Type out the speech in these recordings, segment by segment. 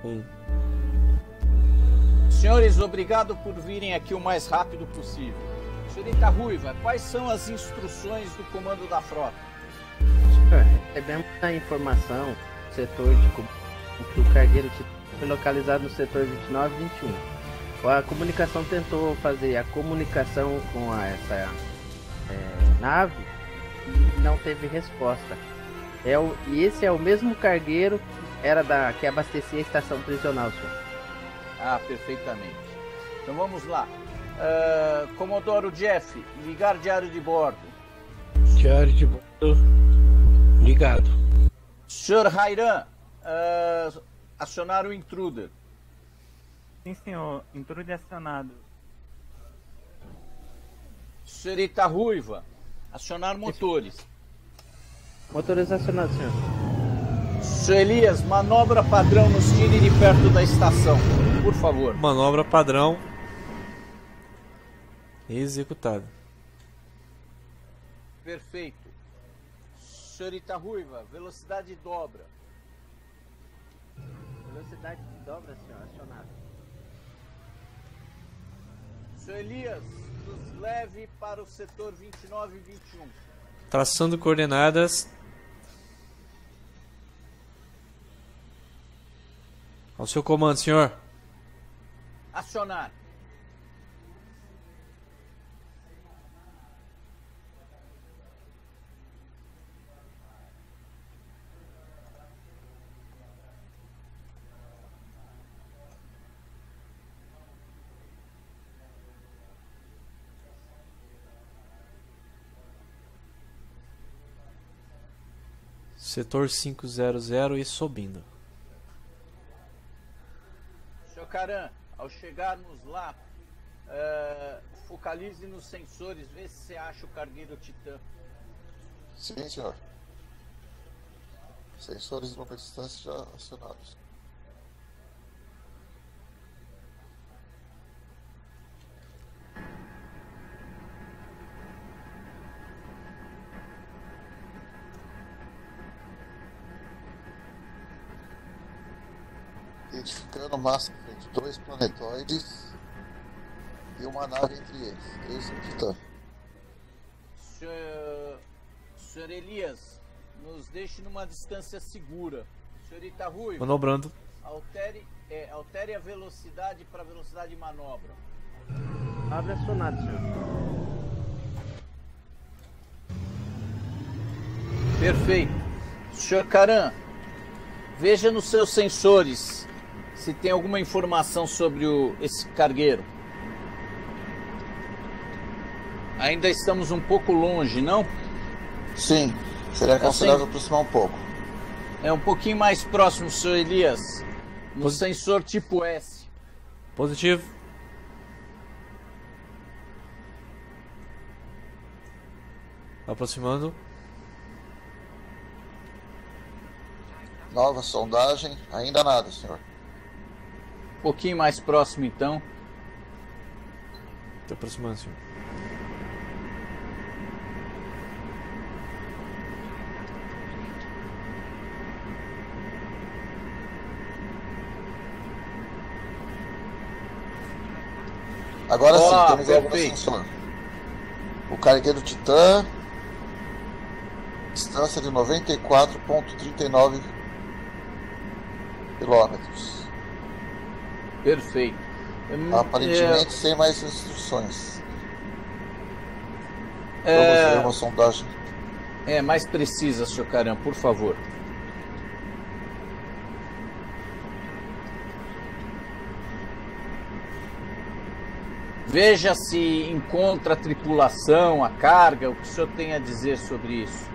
1. Senhores, obrigado por virem aqui o mais rápido possível. Senhorita Ruiva, quais são as instruções do comando da frota? Senhor, recebemos a informação do setor de que o cargueiro foi localizado no setor 29 e 21. A comunicação tentou fazer a comunicação com essa nave e não teve resposta. E esse é o mesmo cargueiro que abastecia a estação prisional, senhor. Ah, perfeitamente. Então vamos lá. Comodoro Jeff, ligar diário de bordo. Diário de bordo ligado. Sr. Rairan, acionar o intruder. Sim, senhor. Intruder acionado. Senhorita Ruiva, acionar motores. Motores acionados, senhor. Sr. Elias, manobra padrão nos tire de perto da estação, por favor. Manobra padrão executada. Perfeito. Senhorita Ruiva, velocidade dobra. Velocidade de dobra, senhor, acionado. Sr. Elias, nos leve para o setor 29 e 21. Traçando coordenadas. Ao seu comando, senhor. Acionar. Setor 500 e subindo. Sr. Caran, ao chegarmos lá, focalize nos sensores, vê se você acha o cargueiro Titã. Sim, senhor. Sensores de longa distância já acionados. Identificando massa de 2 planetoides e uma nave entre eles. Esse é o Titã. Sr. Elias, nos deixe numa distância segura. Senhorita Ruiva, Manobrando. altere a velocidade para velocidade de manobra. Abre acionado, senhor. Perfeito. Sr. Caran, veja nos seus sensores se tem alguma informação sobre esse cargueiro. Ainda estamos um pouco longe, não? Sim, seria aconselhável aproximar um pouco. É um pouquinho mais próximo, Sr. Elias. No sensor tipo S. Positivo. Aproximando. Nova sondagem, ainda nada, senhor. Um pouquinho mais próximo, então. Estou aproximando, senhor. Agora sim, temos algo no perfeito. sensor. O cargueiro Titã, distância de 94,39 quilômetros. Perfeito. Aparentemente sem mais instruções. Vamos ver uma sondagem. Mais precisa, Sr. Caran, por favor. Veja se encontra a tripulação, a carga, o que o senhor tem a dizer sobre isso.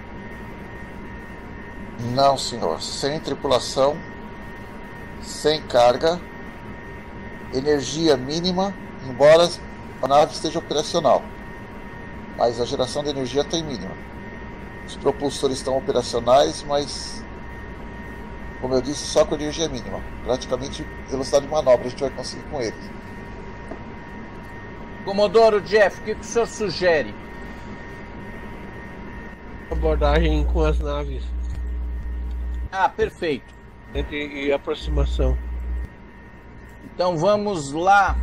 Não, senhor. Sem tripulação, sem carga, energia mínima, embora a nave esteja operacional. Mas a geração de energia está em mínima. Os propulsores estão operacionais, mas, como eu disse, só com energia mínima. Praticamente velocidade de manobra a gente vai conseguir com eles. Comodoro Jeff, o que o senhor sugere? Abordagem com as naves. Ah, perfeito. E aproximação. Então vamos lá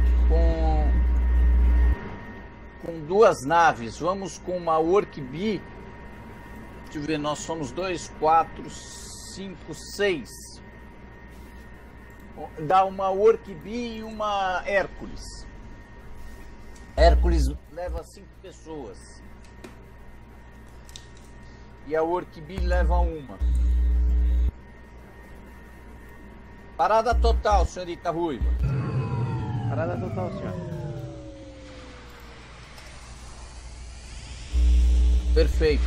com duas naves. Vamos com uma Work B. Deixa eu ver, nós somos 2, 4, 5, 6. Dá uma Work B e uma Hércules. Hércules leva 5 pessoas. E a Work B leva uma. Parada total, senhorita Ruiva. Parada total, senhor. Perfeito.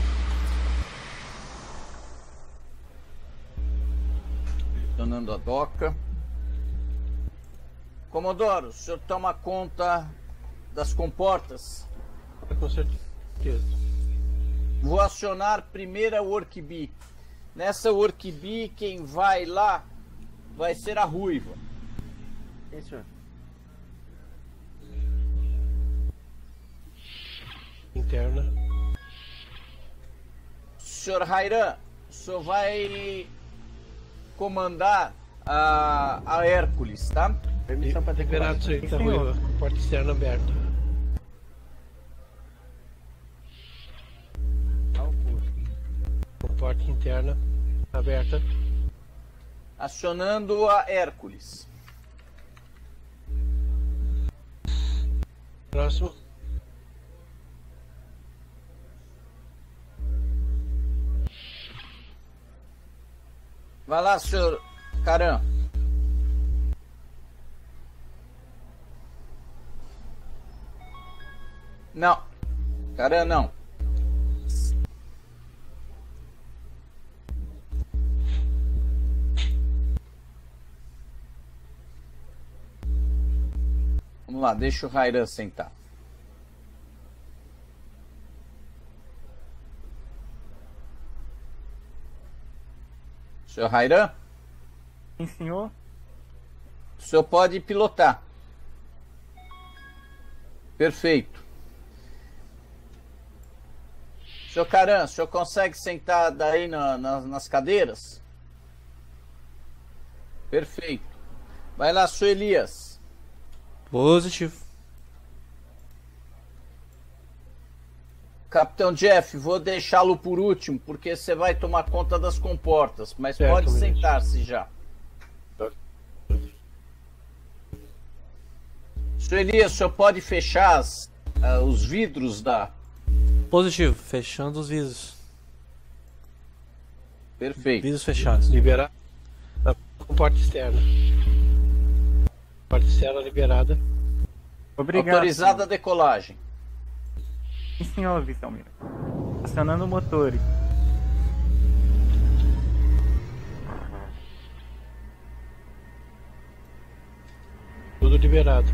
Funcionando a doca. Comodoro, o senhor toma conta das comportas? Com certeza. Vou acionar primeiro a Work B. Nessa Work B, quem vai lá vai ser a Ruiva. Sim, senhor. Interna. Senhor Rairan, o senhor vai comandar a Hércules, tá? Permissão para decolar. Liberado, senhorita Sim, senhor. Ruiva. Porta externa aberta. Porta interna aberta. Acionando a Hércules. Próximo. Vai lá, senhor Caran. Não. Caran, não. Vamos lá, deixa o Rairan sentar. Senhor Rairan, Sim, senhor. o senhor pode pilotar. Perfeito. Senhor Caran, o senhor consegue sentar daí nas cadeiras? Perfeito. Vai lá, senhor Elias. Positivo. Capitão Jeff, vou deixá-lo por último, porque você vai tomar conta das comportas, mas Certo, pode ministro. sentar-se já. Senhor Elias, o senhor pode fechar os vidros da... Positivo. Fechando os vidros. Perfeito. Vidros fechados. Liberar. Porta externa. Porta externa liberada. Obrigado. Autorizada a decolagem. Sim, senhor, vice-almirante. Acionando motores. Tudo liberado.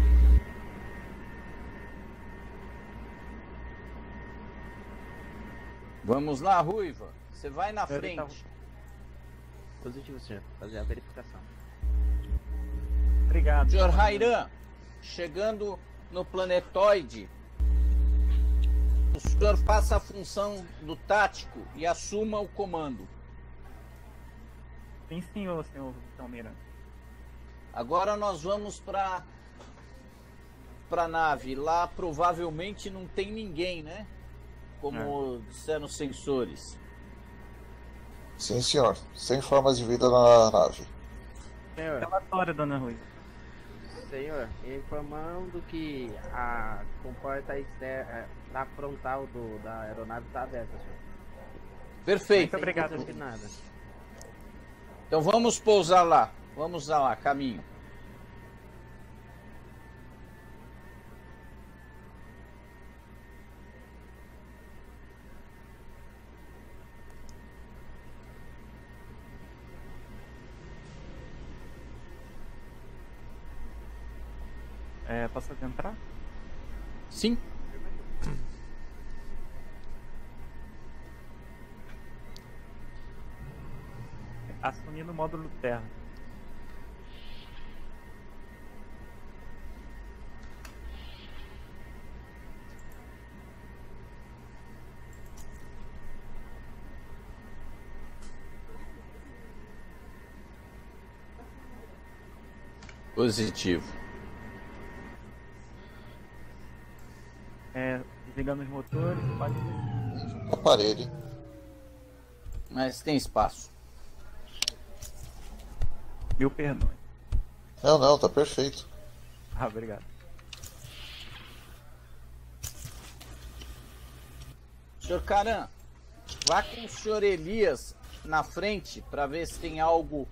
Vamos lá, Ruiva. Você vai na Senhorita frente. Positivo, senhor. Fazer a verificação. Obrigado. Senhor Rairan, chegando no planetoide, o senhor faça a função do tático e assuma o comando. Sim, senhor vice-almirante. Agora nós vamos para a nave. Lá provavelmente não tem ninguém, né? Como disseram os sensores. Sim, senhor. Sem formas de vida na nave. Senhor, Relatório, dona Rui. senhor, informando que a comporta externa, na frontal da aeronave está aberta, senhor. Perfeito. Muito obrigado. Sem nada. Então vamos pousar lá. Vamos lá, caminho. Posso adentrar? Sim. Assumindo o módulo terra. Positivo. Desligando os motores, pode descer. Aparelho, hein? Mas tem espaço. Mil perdões. Não, tá perfeito. Ah, obrigado. Senhor Caran, vá com o senhor Elias na frente para ver se tem algo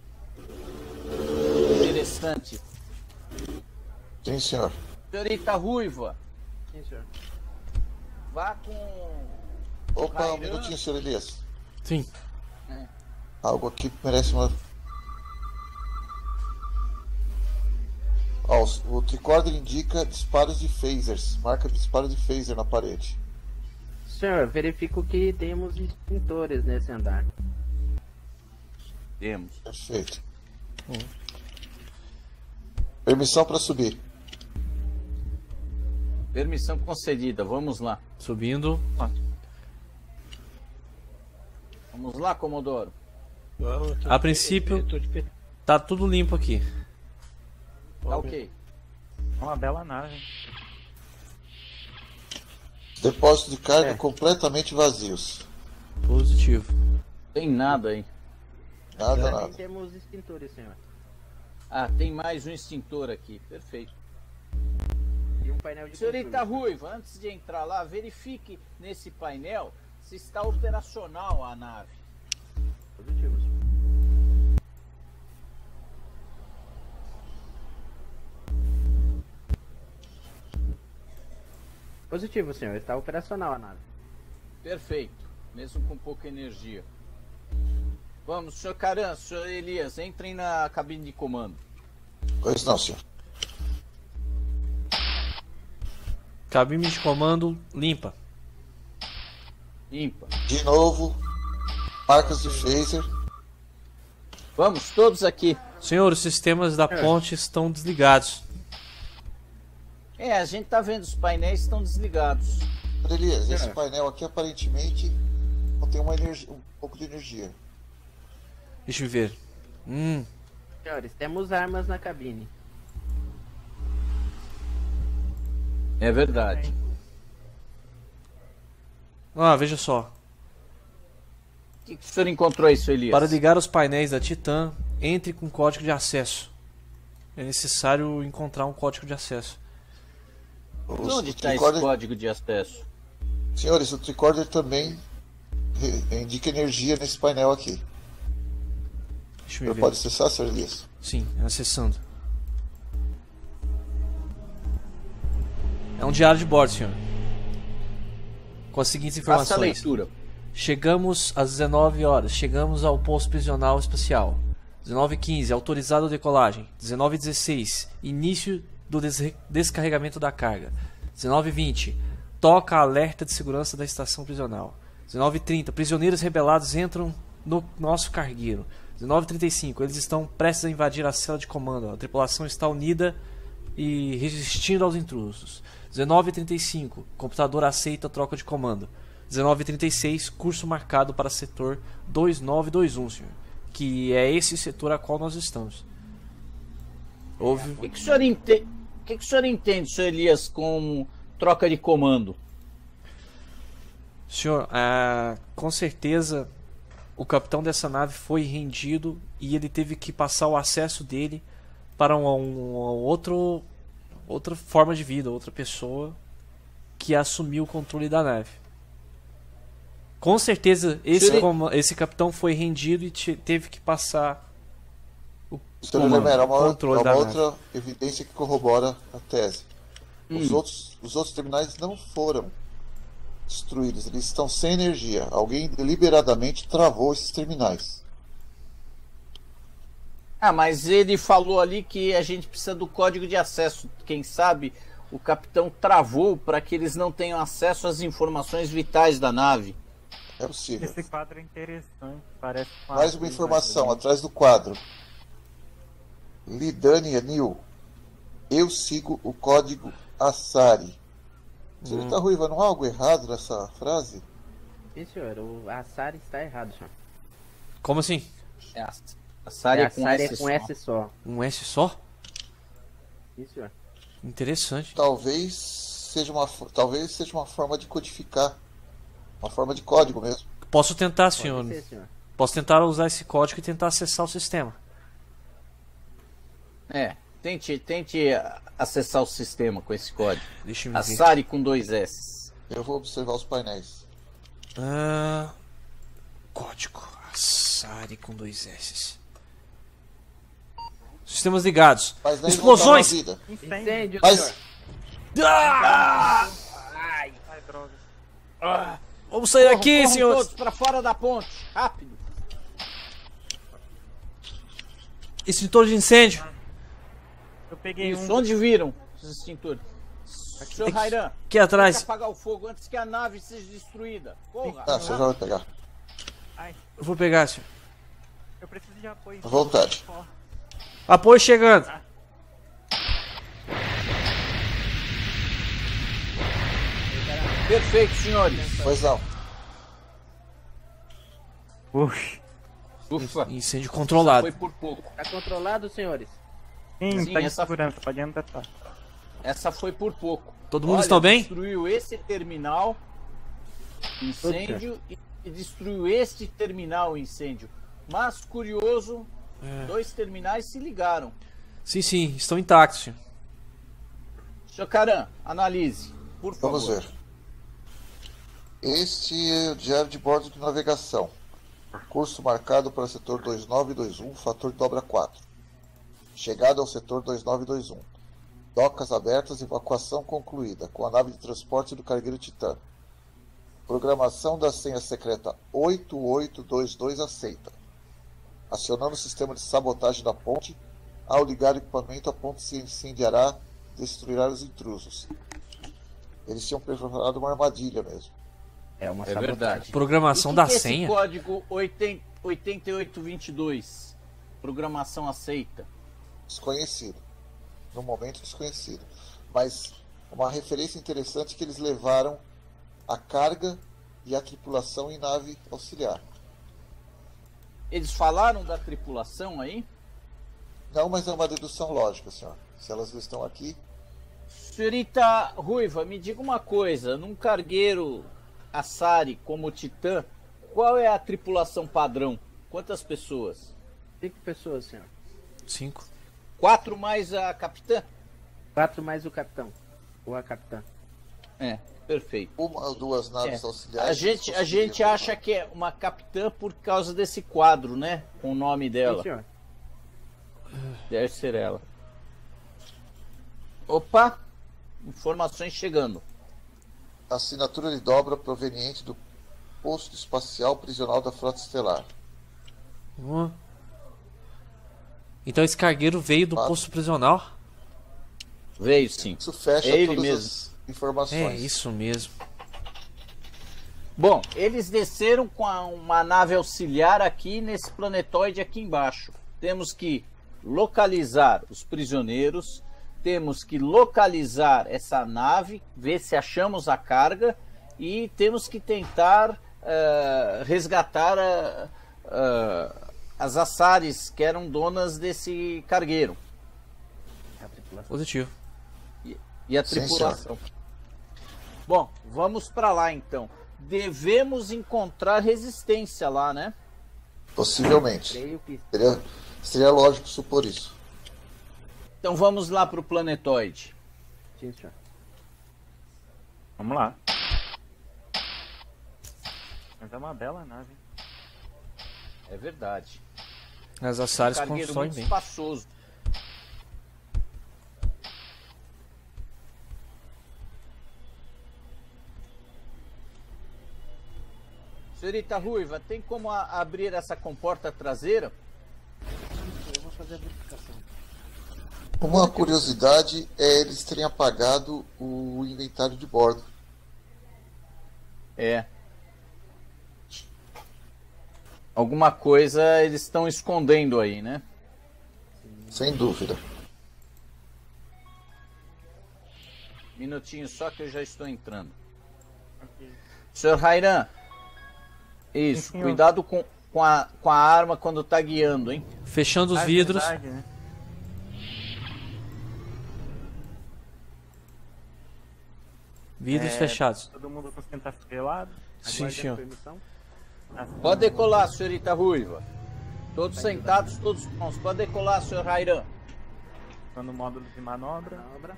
interessante. Sim, senhor. Senhorita Ruiva, Sim, senhor. vá com... Opa, um Rairan. minutinho, senhor Elias. Sim. Algo aqui que merece uma... Ó, o tricorder indica disparos de phasers. Marca disparo de phaser na parede. Senhor, verifico que temos extintores nesse andar. Temos. Perfeito. Permissão para subir. Permissão concedida, vamos lá. Subindo. Vamos lá, Comodoro. Vamos, A princípio- tô de pé. Tá tudo limpo aqui. Tá ok. Uma bela nave. Depósito de carga completamente vazios. Positivo. Tem nada aí. Nada, Também nada. temos extintores, senhor. Ah, tem mais um extintor aqui. Perfeito. E um painel de Senhorita controle. Ruiva, antes de entrar lá, verifique nesse painel se está operacional a nave. Positivo, senhor. Positivo, senhor. Está operacional a nave. Perfeito. Mesmo com pouca energia. Vamos, senhor Caran, senhor Elias, entrem na cabine de comando. Pois não, senhor. Cabine de comando limpa. Limpa. De novo, marcas de phaser. Vamos, todos aqui. Senhor, os sistemas da ponte estão desligados. A gente tá vendo, os painéis estão desligados. Senhor Elias, esse painel aqui aparentemente não tem uma energia, um pouco de energia. Deixa eu ver. Senhores, temos armas na cabine. É verdade. Ah, veja só. O que o senhor encontrou aí, senhor Elias? Para ligar os painéis da Titan, entre com código de acesso. É necessário encontrar um código de acesso. Onde está esse código de acesso? Senhores, o tricorder também indica energia nesse painel aqui. Deixa eu Você ver. pode acessar, senhor Elias? Sim, acessando. É um diário de bordo, senhor. Com as seguintes Faça a informações. leitura. Chegamos às 19 horas. Chegamos ao posto prisional espacial. 19h15, autorizada a decolagem. 19h16, início do descarregamento da carga. 19h20, toca alerta de segurança da estação prisional. 19h30, prisioneiros rebelados entram no nosso cargueiro. 19h35, eles estão prestes a invadir a cela de comando. A tripulação está unida e resistindo aos intrusos. 19h35, computador aceita a troca de comando. 19h36, curso marcado para setor 2921, senhor. Que é esse setor a qual nós estamos. Houve... O que o senhor entende? O que o senhor entende, senhor Elias, com troca de comando? Senhor, com certeza o capitão dessa nave foi rendido e ele teve que passar o acesso dele para outra forma de vida, outra pessoa que assumiu o controle da nave. Com certeza esse capitão foi rendido e teve que passar o Senhor Lemer, é controle uma da outra nave. evidência que corrobora a tese. Os outros terminais não foram destruídos, eles estão sem energia. Alguém deliberadamente travou esses terminais. Mas ele falou ali que a gente precisa do código de acesso. Quem sabe o capitão travou para que eles não tenham acesso às informações vitais da nave. É possível. Esse quadro é interessante. Parece Mais uma informação atrás do quadro. Lidania New. Eu sigo o código Assari. Senhorita Ruiva, não há algo errado nessa frase? Sim, senhor. O Assari está errado, senhor. Como assim? A Sari é com Assari S é com só. S só. Um S só? Sim, senhor. Interessante. Talvez seja uma forma de codificar. Uma forma de código mesmo. Posso tentar, Pode senhor. ser, senhor. Posso tentar usar esse código e tentar acessar o sistema. Tente acessar o sistema com esse código. Deixa eu me ver. Assari com 2 S. Eu vou observar os painéis. Código. Assari com 2 S. Sistemas ligados. Mas nem Explosões! voltar na vida. Incêndio, Mas senhor. Ah! Ai, droga. Vamos sair daqui, Corram senhores. todos para fora da ponte. Rápido. Extintor de incêndio. Eu peguei Isso, um. onde viram os extintores? Senhor Rairan, Aqui tem que atrás. apagar o fogo antes que a nave seja destruída. Corra. Ah, você já vai pegar. Ai, Eu vou pegar, senhor. eu preciso de apoio. À vontade. Ó, Apoio chegando. Perfeito, senhores. Pois não. Ux. Ufa, Incêndio controlado. foi por pouco. Tá controlado, senhores? Sim, Sim, tá em essa- segurança, pode entrar. Essa foi por pouco. Todo mundo está bem? Destruiu esse terminal, incêndio, e destruiu este terminal, incêndio. Mas, curioso, 2 terminais se ligaram. Sim, sim, estão intactos, senhor. Senhor Caran, analise, por favor. Vamos ver. Este é o diário de bordo de navegação. Curso marcado para setor 2921, fator de dobra 4. Chegada ao setor 2921. Docas abertas, evacuação concluída, com a nave de transporte do cargueiro Titã. Programação da senha secreta 8822 aceita. Acionando o sistema de sabotagem da ponte, ao ligar o equipamento, a ponte se incendiará e destruirá os intrusos. Eles tinham preparado uma armadilha mesmo. É uma É sabotagem. verdade. Programação E da que é senha. Esse código 8822, programação aceita. Desconhecido. No momento desconhecido. Mas uma referência interessante é que eles levaram a carga e a tripulação em nave auxiliar. Eles falaram da tripulação aí? Não, mas é uma dedução lógica, senhor. Se elas não estão aqui, Senhorita Ruiva, me diga uma coisa. Num cargueiro Assari como o Titã, qual é a tripulação padrão? Quantas pessoas? 5 pessoas, senhor. 5. 4 mais a capitã? 4 mais o capitão. Ou a capitã. É, perfeito. uma ou duas naves É. auxiliares. A gente acha que é uma capitã por causa desse quadro, né? Com o nome Sim, dela. senhor. Deve ser ela. Opa! Informações chegando. Assinatura de dobra proveniente do posto espacial prisional da Frota Estelar. Então esse cargueiro veio do posto prisional? Veio sim. Isso fecha É ele todas mesmo. as informações. É isso mesmo. Bom, eles desceram com uma nave auxiliar aqui nesse planetoide aqui embaixo. Temos que localizar os prisioneiros, temos que localizar essa nave, ver se achamos a carga e temos que tentar resgatar as Assaris que eram donas desse cargueiro A tripulação. Positivo. e a Sim, tripulação. Bom, vamos para lá então. Devemos encontrar resistência lá, né? Possivelmente. Creio que Seria lógico supor isso. Então vamos lá pro planetoide. sim, senhor. Vamos lá. Mas é uma bela nave. É verdade. As Assares Cargueiro constroem muito bem. espaçoso. Senhorita Ruiva, tem como abrir essa comporta traseira? Eu vou fazer a verificação. Uma curiosidade é eles terem apagado o inventário de bordo. É. Alguma coisa eles estão escondendo aí, né? Sem dúvida. Minutinho só que eu já estou entrando. Senhor Rairan. Isso, Sim, senhor. cuidado com a arma quando tá guiando, hein? Fechando os Ah, é vidros. verdade, né? Vidros fechados. Todo mundo com esquenta pelado. Sim, Aguarde a senhor. permissão. Pode decolar, senhorita Ruiva. Todos sentados, todos prontos. Pode decolar, senhor Rairan. No módulo de manobra. Manobra.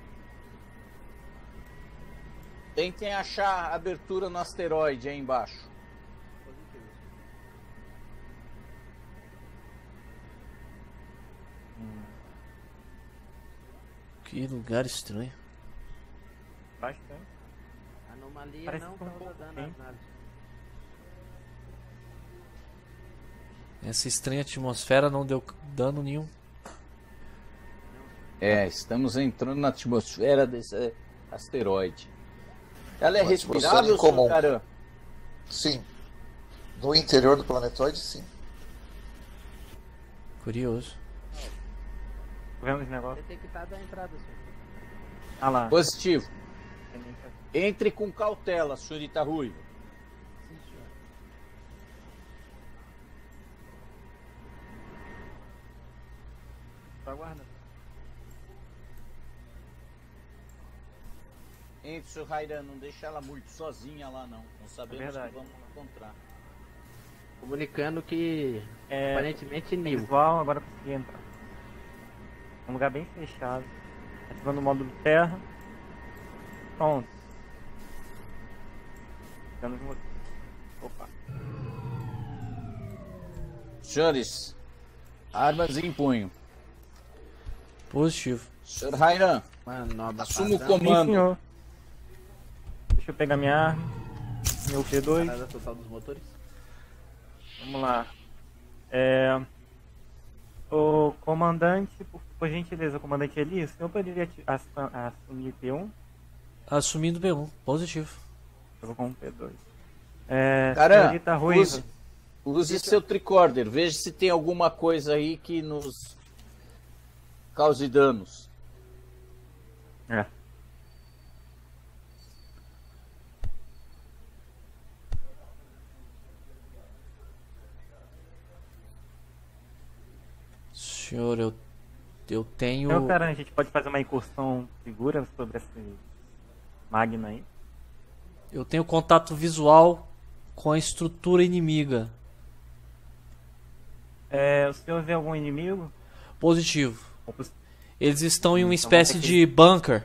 Tentem achar abertura no asteroide aí embaixo. Positivo. Que lugar estranho. Bastante. Anomalia Parece não que um causa pouco dano quente. às naves. Essa estranha atmosfera não deu dano nenhum. Estamos entrando na atmosfera desse asteroide. Ela é Uma atmosfera respirável, incomum. senhor Caran? Sim. No interior do planetoide, sim. Curioso. Vemos esse negócio. Detectada a entrada, senhor. Ah lá. Positivo. Entre com cautela, senhorita Ruiva. Sim, senhor. Só aguarda. Entre, senhor Rairan, não deixa ela muito sozinha lá, não. Não sabemos o que verdade. vamos encontrar. Comunicando que aparentemente Nil. Visual, agora consegui entrar. Um lugar bem fechado. Ativando o módulo terra. Pronto. Ficamos no... Opa. Senhores, armas em punho. Positivo. Senhor Rairan, Manobra assuma o padrão. Sim, comando. senhor. Deixa eu pegar minha arma. Meu P2. Parada total dos motores. Vamos lá. O comandante, por gentileza, comandante Eli, o senhor poderia assumir P1? Assumindo B1. Positivo. Eu vou com o P2. Caran, Senhorita Ruiva. use seu tricorder. Veja se tem alguma coisa aí que nos cause danos. É. Senhor, eu tenho. Então, cara, a gente pode fazer uma incursão segura sobre esse Magna aí. Eu tenho contato visual com a estrutura inimiga. O senhor vê algum inimigo? Positivo. Eles estão em uma Então espécie vamos ter de bunker.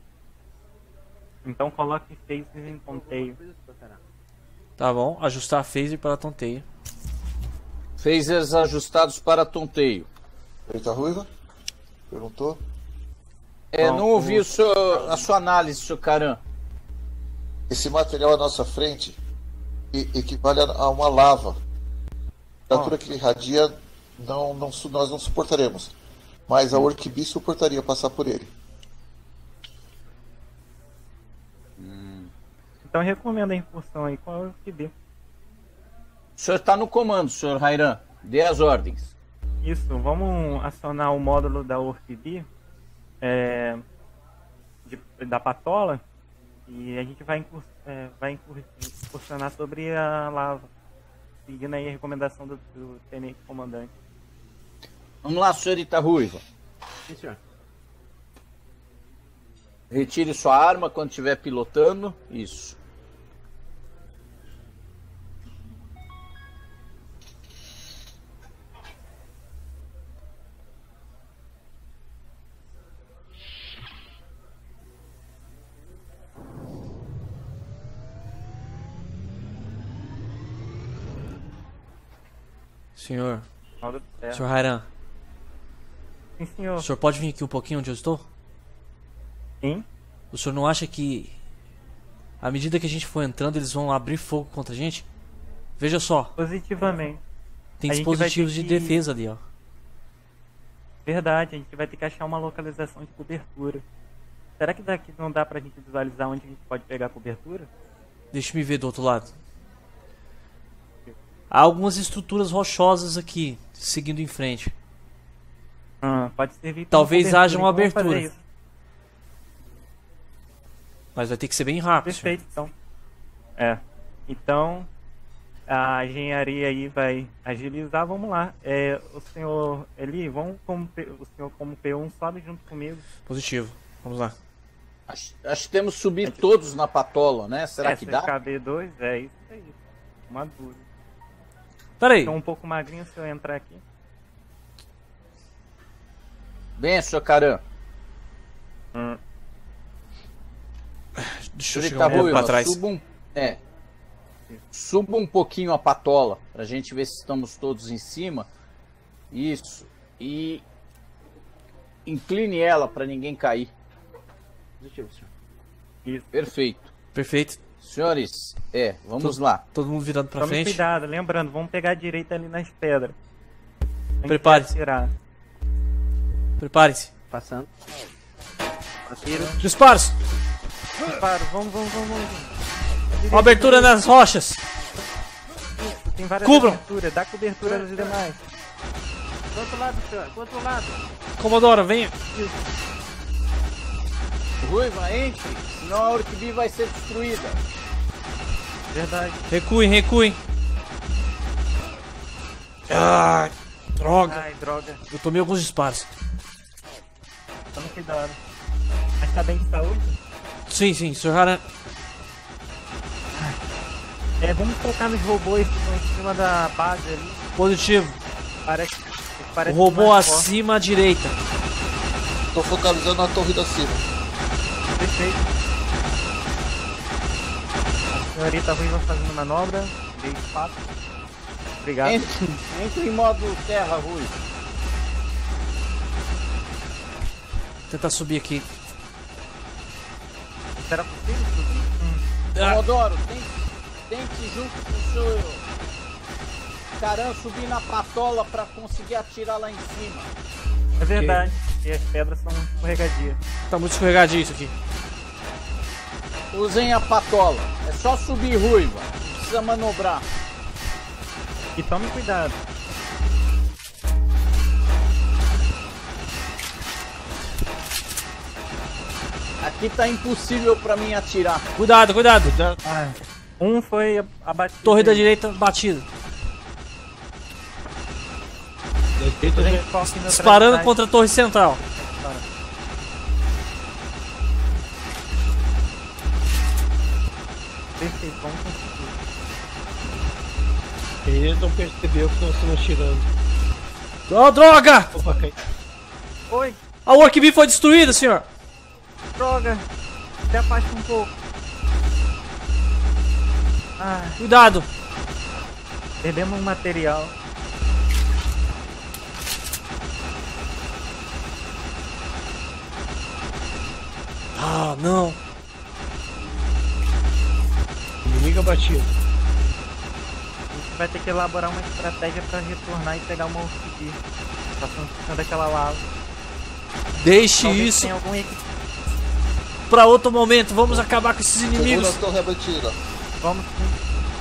Então coloque phases em ponteio. Tá bom, ajustar a phaser para tonteio. Phasers ajustados para tonteio. Senhorita Ruiva? Perguntou? Não ouvi a sua análise, senhor Caran. Esse material à nossa frente equivale a uma lava. A temperatura que ele irradia nós não suportaremos. Mas a Orc-Bee suportaria passar por ele. Então recomendo a incursão aí. Qual é o que dê? O senhor está no comando, senhor Rairan. Dê as ordens. Isso, vamos acionar o módulo da Orc-Bee da Patola e a gente vai incursionar sobre a lava, seguindo aí a recomendação do tenente comandante. Vamos lá, senhorita Ruiva. Sim, senhor. Retire sua arma quando estiver pilotando. Isso. Senhor, Módulo terra. senhor Rairan, Sim, senhor. o senhor pode vir aqui um pouquinho onde eu estou? Sim. O senhor não acha que, à medida que a gente for entrando, eles vão abrir fogo contra a gente? Veja só, Positivamente. tem A gente vai dispositivos ter de que- defesa ali, ó. Verdade, a gente vai ter que achar uma localização de cobertura. Será que daqui não dá pra gente visualizar onde a gente pode pegar cobertura? Deixa eu me ver do outro lado. Há algumas estruturas rochosas aqui, seguindo em frente. Pode servir como Talvez cobertura, haja uma então vamos fazer abertura. isso. Mas vai ter que ser bem rápido. senhor. Perfeito, então. Então, a engenharia aí vai agilizar, vamos lá. O senhor Eli, o senhor como P1 sobe junto comigo. Positivo. Vamos lá. Acho que temos que subir todos na patola, né? Será que se dá? caber 2, é isso aí. Uma dúvida. Pera aí. Estou um pouco magrinho se eu entrar aqui. Vem, seu Caran. Deixa eu Ele chegar tá um pouco ruim, pra ó, trás. Suba um pouquinho a patola pra gente ver se estamos todos em cima. Isso. E incline ela pra ninguém cair. Positivo, senhor. Isso. Perfeito. Perfeito. Senhores, vamos lá. Todo mundo virando pra Tome frente. cuidado, lembrando, vamos pegar a direita ali nas pedras. Prepare-se. Tirar. Preparem-se. Passando. Tiro. Disparos. Disparo, vamos. Uma abertura nas rochas. Tem várias Cubram. aberturas, dá cobertura aos demais. Do outro lado, senhor. Do outro lado. Comodoro, venha. Ruiva, entre, senão a Orquídea vai ser destruída. Verdade. Recuem. Ah, droga. Ai, droga. Eu tomei alguns disparos. Tome cuidado. Mas tá bem de saúde? Sim, Sr. Haran. Vamos focar nos robôs que estão em cima da base ali. Positivo. Parece O robô mais forte. acima à direita. Tô focalizando na torre da cima. Perfeito. A senhorita Ruiva fazendo manobra. Dei espaço. Obrigado. Entre em modo terra, Ruiva. Vou tentar subir aqui. Será possível subir? Comodoro, tente junto com o seu Caran subir na patola pra conseguir atirar lá em cima. É verdade. E as pedras são escorregadias. Tá muito escorregadio isso aqui. Usem a patola. É só subir, Ruiva. Não precisa manobrar. E tome cuidado. Aqui tá impossível pra mim atirar. Cuidado. Um foi abatido. Torre da direita batida. A gente foca em Disparando neutralidade. contra a torre central. Perfeito, vamos conseguir. Ele não percebeu que nós estamos tirando. Oh, droga! Opa, cai. Oi, A Workbee foi destruída, senhor. droga. Se afasta um pouco. Ah, Cuidado. perdemos um material. Ah, não. Inimigo abatido. A gente vai ter que elaborar uma estratégia pra retornar e pegar uma Orquídea. Passando daquela lava. Deixe Talvez isso tenha algum equipamento. pra outro momento. Vamos acabar com esses Segunda inimigos. torre abatida. Vamos sim.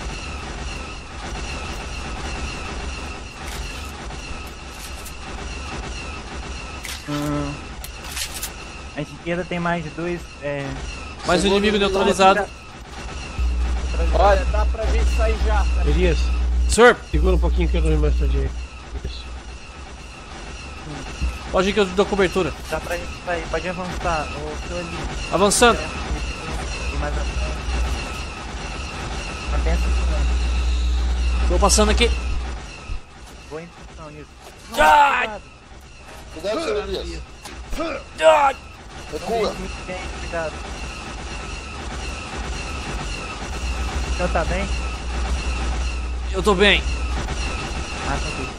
A esquerda tem mais dois. Mais um inimigo neutralizado. Olha, dá pra gente sair já. Elias, Senhor, segura um pouquinho que eu não me mostro direito. Isso. pode ir que eu dou cobertura. Dá pra gente sair, pode avançar. O seu ali. Avançando. Tem mais avançando. Mas pensa que Tô passando aqui. não. Boa instrução nisso. Ai! Cuidado, senhor Elias. Ai! Recua. Muito bem, cuidado. O senhor tá bem? Eu tô bem. Ah, tá bem.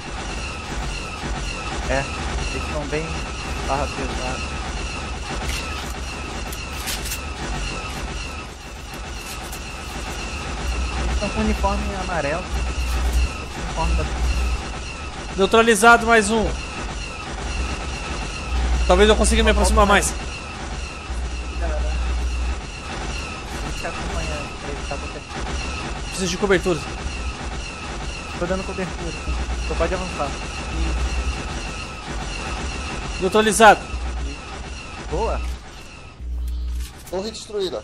Eles estão bem barra pesada. Eles estão com uniforme amarelo. Uniforme da... Neutralizado mais um. Talvez eu consiga me aproximar mais. A gente tá acompanhando pra ele tá acontecendo. Preciso de cobertura. Tô dando cobertura. Só pode avançar. Neutralizado. Boa. Torre destruída.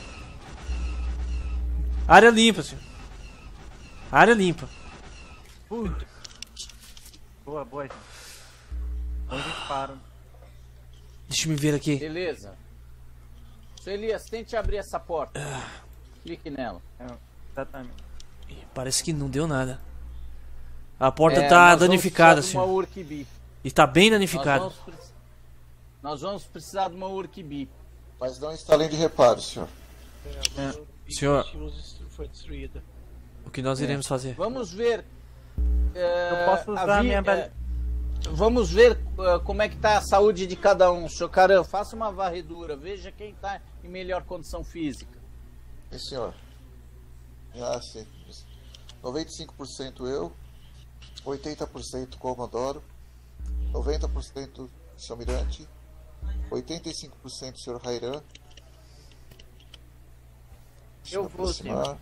Área limpa, senhor. Área limpa. Boa, boa, gente. Bom disparo. Deixa eu me ver aqui. Beleza. Seu Elias, tente abrir essa porta. Clique nela. Exatamente. Parece que não deu nada. A porta É, tá nós vamos danificada, precisar de uma senhor. Work-Bee. E tá bem danificada. Nós vamos precisar de uma Work-Bee. Mas não está além de reparo, senhor. Senhor. Foi destruída. O que nós iremos fazer? Vamos ver. Eu posso usar a minha Vamos ver como é que tá a saúde de cada um. Senhor Caran, faça uma varredura. Veja quem tá em melhor condição física. Sim, senhor. Ah, sim. 95% eu, 80% Comodoro, 90% senhor Mirante, 85% senhor Rairan. Eu vou, senhor.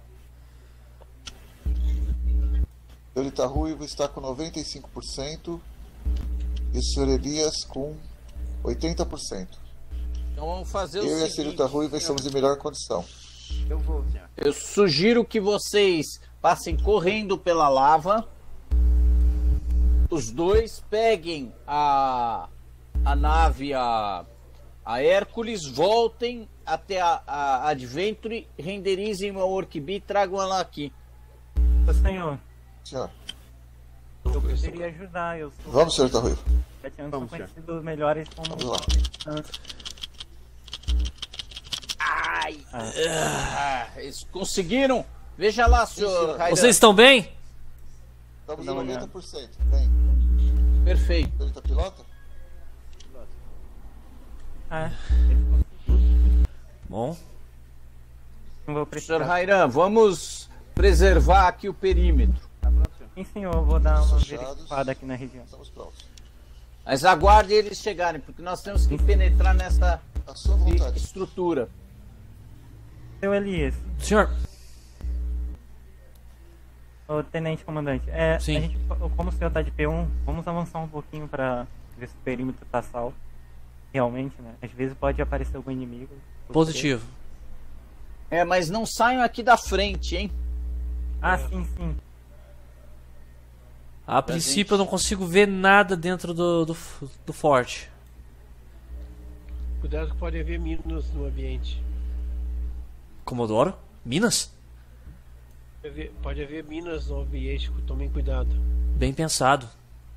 Senhorita Ruivo está com 95% e o senhor Elias com 80%. Então vamos fazer o Eu e a seguinte. senhorita Ruiva estamos em melhor condição. Eu vou, senhor. Eu sugiro que vocês passem correndo pela lava. Os dois peguem a nave, a Hércules, voltem até a Adventure, renderizem uma Work-Bee e tragam ela aqui. Senhor, Senhor. eu poderia ajudar. Eu sou Vamos, senhorita Ruiva. são Vamos, senhor. conhecidos melhores como Vamos lá. Eles conseguiram? Veja lá, senhor senhor. Rairan. Vocês estão bem? Estamos em Dá uma olhada. 90%. Bem, Perfeito. senhorita pilota? Bom. Não vou Senhor precisar. Rairan, vamos preservar aqui o perímetro. Sim, senhor, eu vou dar uma Fechados. verificada aqui na região. Estamos prontos. Mas aguarde eles chegarem, porque nós temos que penetrar nessa A sua vontade. estrutura. Seu Elias, Senhor. o tenente comandante, Sim. a gente, como o senhor tá de P1, vamos avançar um pouquinho pra ver se o perímetro tá salvo. Realmente, né? Às vezes pode aparecer algum inimigo. Positivo. Mas não saiam aqui da frente, hein? Ah, sim, sim. A princípio eu não consigo ver nada dentro do forte. Cuidado que pode haver minas no ambiente. Comodoro? Minas? Pode haver minas no ambiente, tomem cuidado. Bem pensado.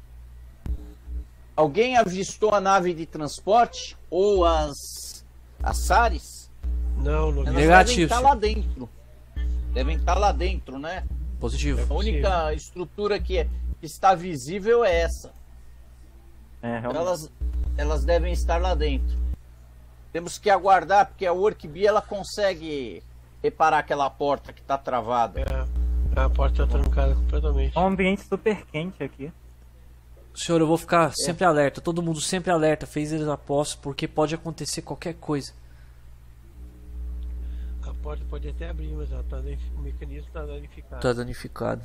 Alguém avistou a nave de transporte? Ou as SARs? Não, no Elas ambiente. Negativo, devem estar senhor. lá dentro. Devem estar lá dentro, né? Positivo. A única estrutura que está visível é essa. Realmente. Elas devem estar lá dentro. Temos que aguardar, porque a Work-Bee ela consegue reparar aquela porta que está travada. A porta tá trancada completamente. É um ambiente super quente aqui. Senhor, eu vou ficar sempre alerta. Todo mundo sempre alerta. Fez eles apostos, porque pode acontecer qualquer coisa. A porta pode até abrir, mas ela o mecanismo está danificado. Tá danificado.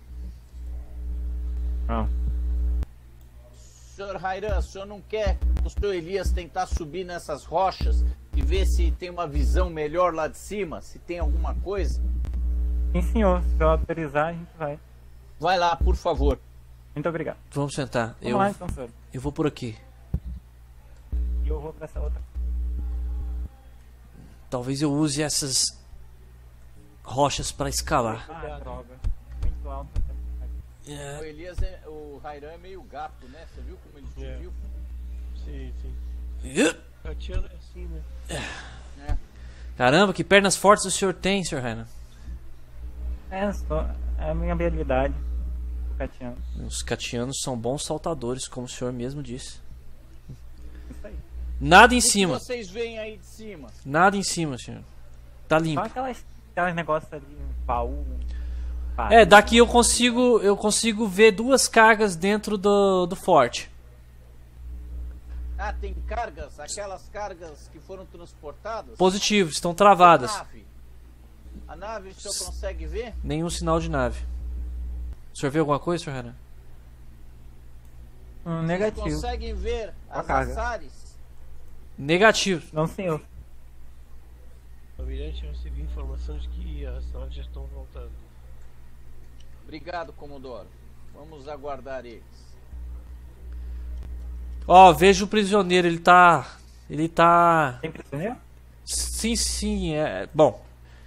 Senhor Rairan, o senhor não quer o senhor Elias tentar subir nessas rochas e ver se tem uma visão melhor lá de cima? Se tem alguma coisa? Sim, senhor. Se eu autorizar, a gente vai. Vai lá, por favor. Muito obrigado. Vamos sentar. Vamos lá, então, senhor. Eu vou por aqui. E eu vou pra essa outra. Talvez eu use essas rochas para escalar. Ah, droga. Muito alto. O Elias, o Rairan é meio gato, né? Você viu como ele subiu? Sim, sim. Ih! Catiano é assim, né? Caramba, que pernas fortes o senhor tem, senhor Renan. É a minha habilidade. O Catiano. Os catianos são bons saltadores, como o senhor mesmo disse. Isso aí. Nada em O que cima. vocês veem aí de cima? Nada em cima, senhor. Tá limpo. Só aquelas negócios ali, um baú. Daqui eu consigo ver duas cargas dentro do forte. Ah, tem cargas? Aquelas cargas que foram transportadas? Positivo, estão travadas. A nave, o senhor consegue ver? Nenhum sinal de nave. O senhor vê alguma coisa, senhor Renan? Vocês Negativo. conseguem ver A as carga. SARs? Negativo. Não, senhor. O almirante recebeu informação de que as naves já estão voltando. Obrigado, Comodoro. Vamos aguardar eles. Ó, vejo o prisioneiro, ele tá... Tem prisioneiro? Sim, bom.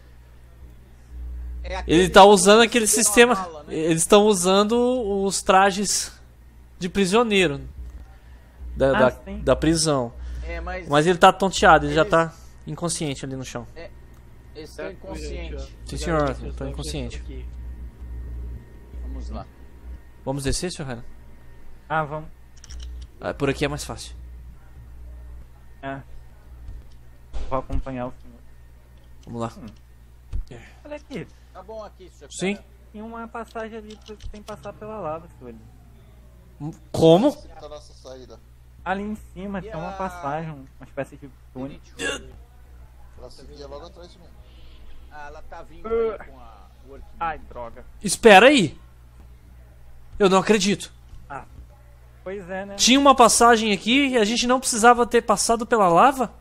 É aquele Ele tá usando que aquele virou a sistema. mala, né? Eles estão usando os trajes de prisioneiro da sim. da prisão. Mas Mas ele tá tonteado, ele já Eles- tá inconsciente ali no chão. eles estão inconscientes. Sim, senhor, eu tô inconsciente. Vamos lá. Vamos descer, senhor Renan? Ah, vamos. Ah, por aqui é mais fácil. É. Vou acompanhar o senhor. Vamos lá. Olha aqui, Tá bom aqui, senhor. Sim. tem uma passagem ali sem passar pela lava, senhor. Como? Tá a nossa saída. Ali em cima E tem uma a- passagem, uma espécie de túnel. Ela seguia logo atrás de mim. Ela tá vindo aí com a work. Ai, droga. Espera aí. Eu não acredito. Pois é, né? Tinha uma passagem aqui e a gente não precisava ter passado pela lava?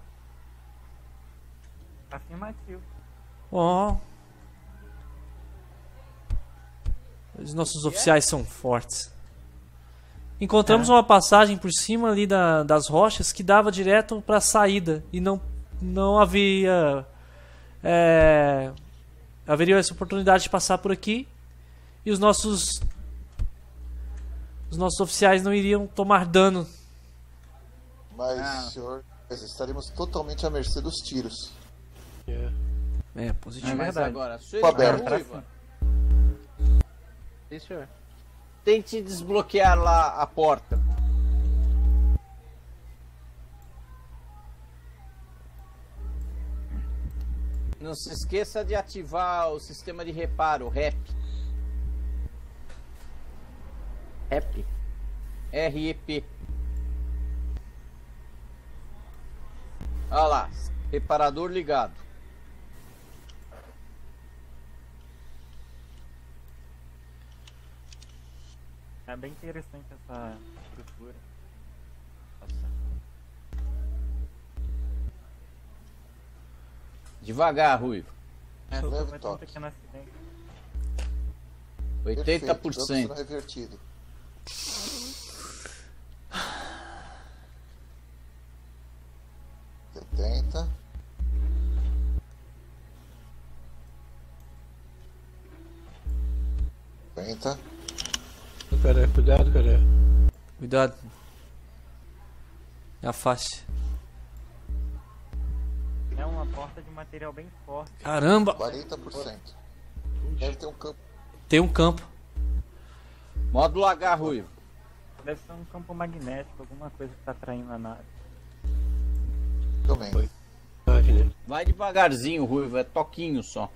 Afirmativo. Ó. Os nossos oficiais são fortes. Encontramos uma passagem por cima ali das rochas que dava direto para a saída e não havia haveria essa oportunidade de passar por aqui e os nossos oficiais não iriam tomar dano. Mas, senhor, estaremos totalmente à mercê dos tiros. É positivo. Mas verdade. agora, Tá aberto. Ruiva, Sim, senhor. tente desbloquear lá a porta. Não se esqueça de ativar o sistema de reparo, o REP. Rap. REP. Olha lá, reparador ligado. É bem interessante essa estrutura. Devagar, Ruivo. Leve Vai ter um toque. pequeno acidente. Perfeito, dano 80%. sendo revertido. Setenta. Cinquenta. Cara, cuidado, cara. Cuidado. É a face. É uma porta de material bem forte. Caramba! 40%. Deve ter um campo. Tem um campo. Módulo H, Ruivo. Deve ser um campo magnético, alguma coisa que tá atraindo a nave. Também. Foi. Né? Vai devagarzinho, Ruivo, é toquinho só.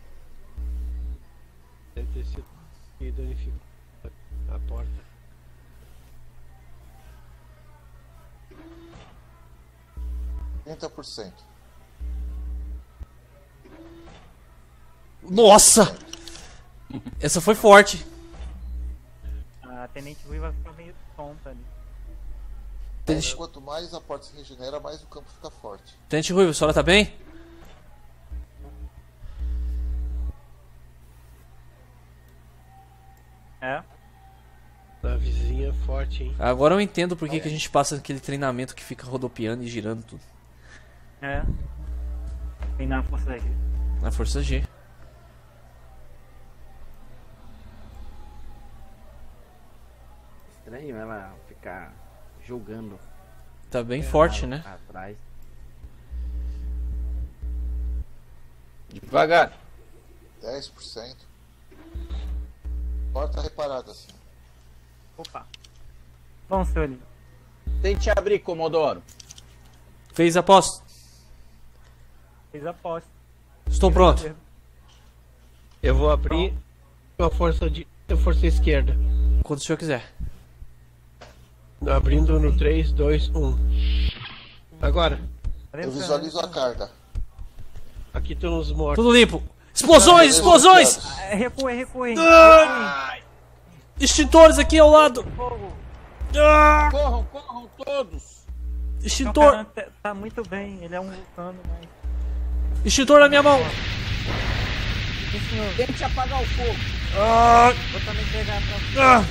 Deve ter sido que danificou a porta. Nossa! Essa foi forte. A Tenente Rui vai ficar meio tonta ali. Quanto mais a porta se regenera, mais o campo fica forte. Tenente Ruivo, a senhora tá bem? É? A vizinha forte, hein? Agora eu entendo por que a gente passa aquele treinamento que fica rodopiando e girando tudo. É. Tem na força G. Na força G. Estranho ela ficar julgando Tá bem forte, né? atrás. Devagar. 10%. Porta reparada, assim. Opa. Bom, senhor Lino. Tente abrir, Comodoro. Fez a posse. Fez a posse. Estou pronto. Eu vou abrir com a força esquerda. Quando o senhor quiser. Abrindo no 3, 2, 1. Agora, Cadê Eu o senhor? visualizo a carga. aqui estão os mortos. Tudo limpo. Explosões, explosões! Recuem, recuem. Extintores aqui ao lado. Fogo. Corram, corram todos. Não, Extintor. cara, tá muito bem. Ele é um vulcano, mas... Extintor na minha mão. Sim, senhor. Tente apagar o fogo. Vou também pegar pra... Ah.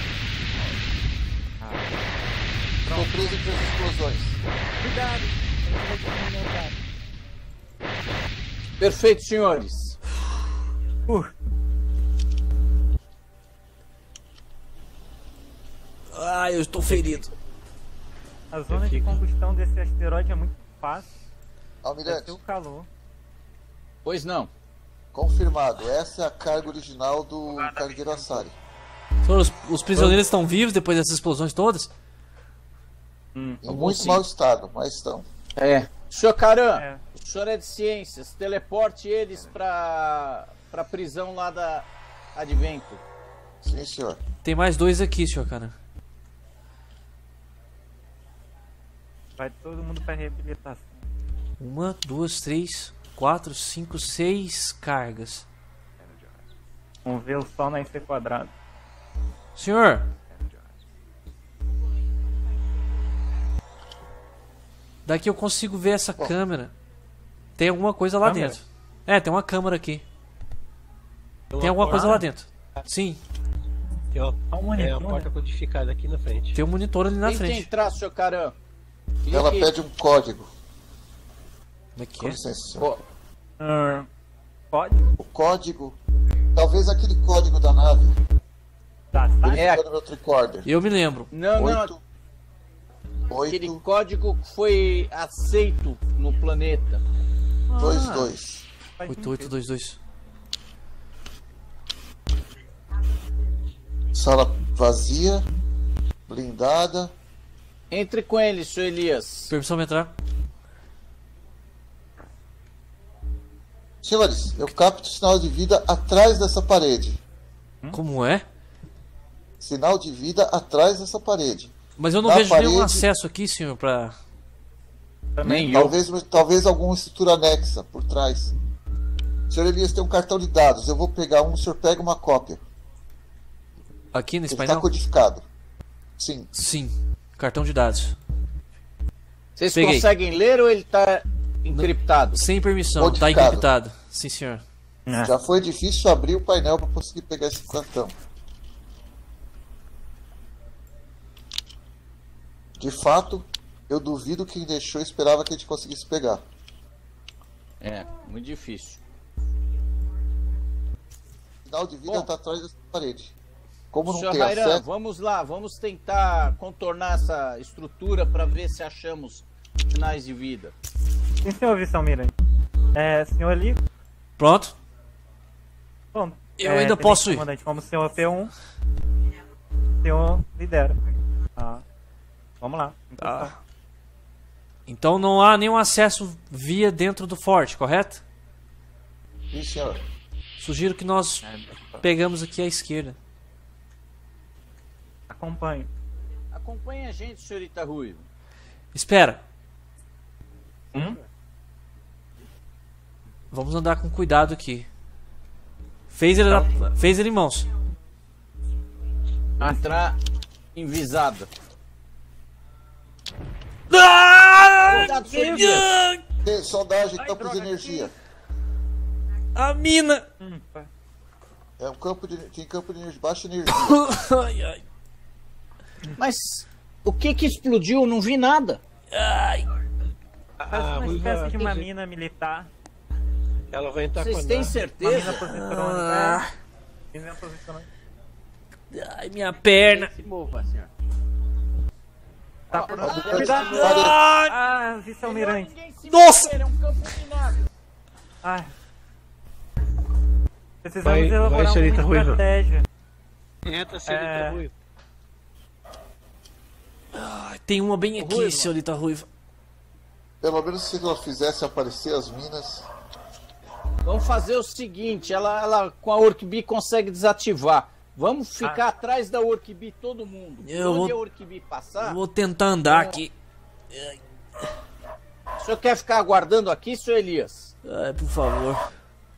Estou preso entre as explosões. Cuidado. Perfeito, senhores. Ah, eu estou ferido. A zona de combustão desse asteroide é muito fácil. Deve Almirante, ter o calor. Pois não. confirmado. Essa é a carga original do cargueiro Assari. Senhor, os prisioneiros estão vivos depois dessas explosões todas? Em muito mau estado, mas estão. É. Senhor Caran, É. o senhor é de ciências. Teleporte eles pra prisão lá da Advento. Sim, senhor. Tem mais 2 aqui, senhor cara. Vai todo mundo pra reabilitação. 1, 2, 3, 4, 5, 6 cargas. Vamos ver o sol nascer quadrado. Senhor! Daqui eu consigo ver essa câmera. Tem alguma coisa lá Câmera? dentro. É, tem uma câmera aqui. Tem alguma coisa lá dentro. Sim, Tem uma, Há um monitor, uma porta né? codificada aqui na frente. tem um monitor ali na Tente frente. entrar, senhor Caran. Clique. Ela pede um código. Como é que Com é? licença, senhor. Pode? O código. Talvez aquele código da nave. Tá, tá. Ele É. ficou no meu tricorder. Eu me lembro. Não, não. 8, Aquele 8, código foi aceito no planeta. 2, 2. Faz 8822. Sala vazia, blindada. Entre com ele, senhor Elias. Permissão pra entrar. Senhores, eu capto sinal de vida atrás dessa parede. Como é? Sinal de vida atrás dessa parede. Mas eu não Na vejo nenhum parede- acesso aqui, senhor, pra... Nem eu. Talvez alguma estrutura anexa por trás. Senhor Elias tem um cartão de dados. Eu vou pegar um, o senhor pega uma cópia. Aqui nesse Ele está painel? codificado. Sim. Sim. Cartão de dados. Vocês Peguei. conseguem ler ou ele tá encriptado? Sem permissão, tá Codificado. encriptado. Sim, senhor. Já foi difícil abrir o painel para conseguir pegar esse cartão. De fato, eu duvido que quem deixou esperava que a gente conseguisse pegar. É, muito difícil. Sinal de vida Bom. está atrás dessa parede. Como não Senhor tem Rairan, acesso, vamos lá, vamos tentar contornar essa estrutura para ver se achamos sinais de vida. Sim, senhor vice-almirante. Senhor ali? Pronto. Bom, Eu ainda tenente posso ir. comandante, como senhor P1, o senhor lidera. Tá. Vamos lá. Tá. Então não há nenhum acesso via dentro do forte, correto? sim, senhor. Sugiro que nós pegamos aqui à esquerda. Acompanhe. Acompanhe a gente, senhorita Ruivo. Espera. Vamos andar com cuidado aqui. Phaser em mãos. Entrar envisada. Cuidado, senhor Elias. Tem sondagem, campo de energia. A mina! É um campo de, tem campo de energia, baixa energia. Ai, ai, Mas o que explodiu? Eu não vi nada. ai. Parece uma Ruiva, espécie de uma mina militar. ela vai entrar com Vocês a têm nave. Uma mina certeza? posicionada. Mina posicionada. Ai, minha perna. Se mova, senhor. Tá por Cuidado. vice-almirante. Ninguém se Nossa! mover, é um campo minado. Ai. Precisamos Vai, elaborar senhorita uma Ruiva. estratégia. Entra, senhorita Ruiva. Tem uma bem aqui, Ruiva. senhorita Ruiva. Pelo menos se ela fizesse aparecer as minas. Vamos fazer o seguinte, ela com a Orkbee consegue desativar. Vamos ficar atrás da Orkbee todo mundo. Eu Onde vou- a Orkbee passar, Eu vou tentar andar aqui. o senhor quer ficar aguardando aqui, senhor Elias? Ai, por favor.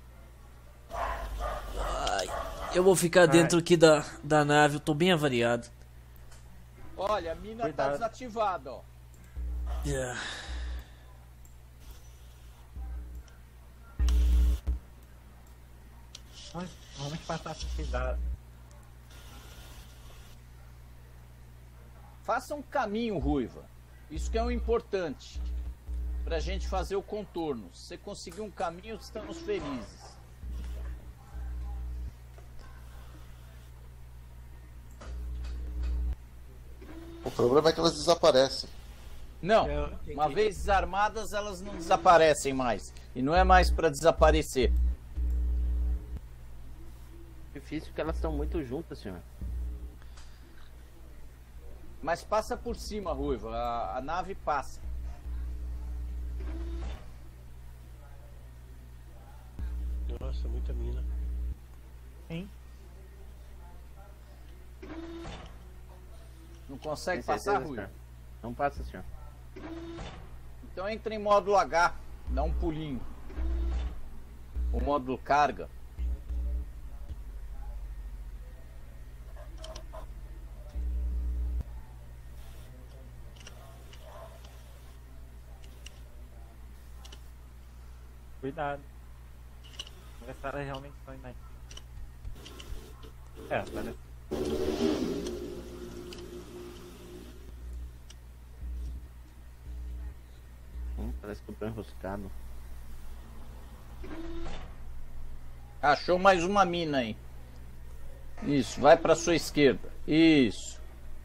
Ai, eu vou ficar dentro aqui da nave. Eu tô bem avariado. Olha, a mina tá Cuidado. desativada, ó. Ah. Vamos passar essa cuidado. Faça um caminho, Ruiva. Isso que é o importante. pra gente fazer o contorno. Se você conseguir um caminho, estamos felizes. O problema é que elas desaparecem. Não, uma vez desarmadas, elas não desaparecem mais. E não é mais pra desaparecer. Difícil porque elas estão muito juntas, senhor. Mas passa por cima, Ruiva. A nave passa. Nossa, muita mina. Sim. Não consegue Tem certeza, passar, Ruiva? senhor? Não passa, senhor. Então entra em módulo H. Dá um pulinho. O módulo carga. Cuidado. Essa área realmente são inativas. Parece. Parece que eu tô enroscado. Achou mais uma mina aí. Isso, vai pra sua esquerda. Isso.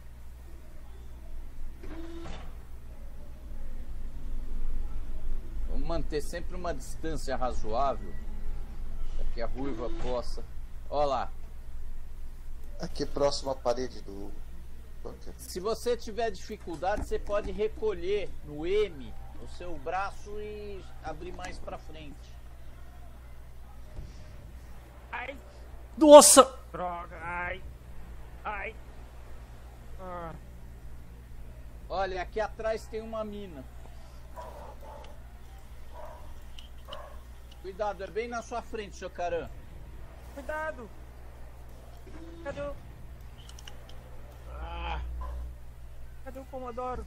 Vamos manter sempre uma distância razoável para que a Ruiva possa. Olha lá. Aqui próximo à parede do bunker. Se você tiver dificuldade, você pode recolher no M o seu braço e abrir mais pra frente. Ai, Nossa! droga, ai. Ai. Ah, Olha, aqui atrás tem uma mina. Cuidado, é bem na sua frente, seu caramba. cuidado. Cadê o... Cadê o Comodoro?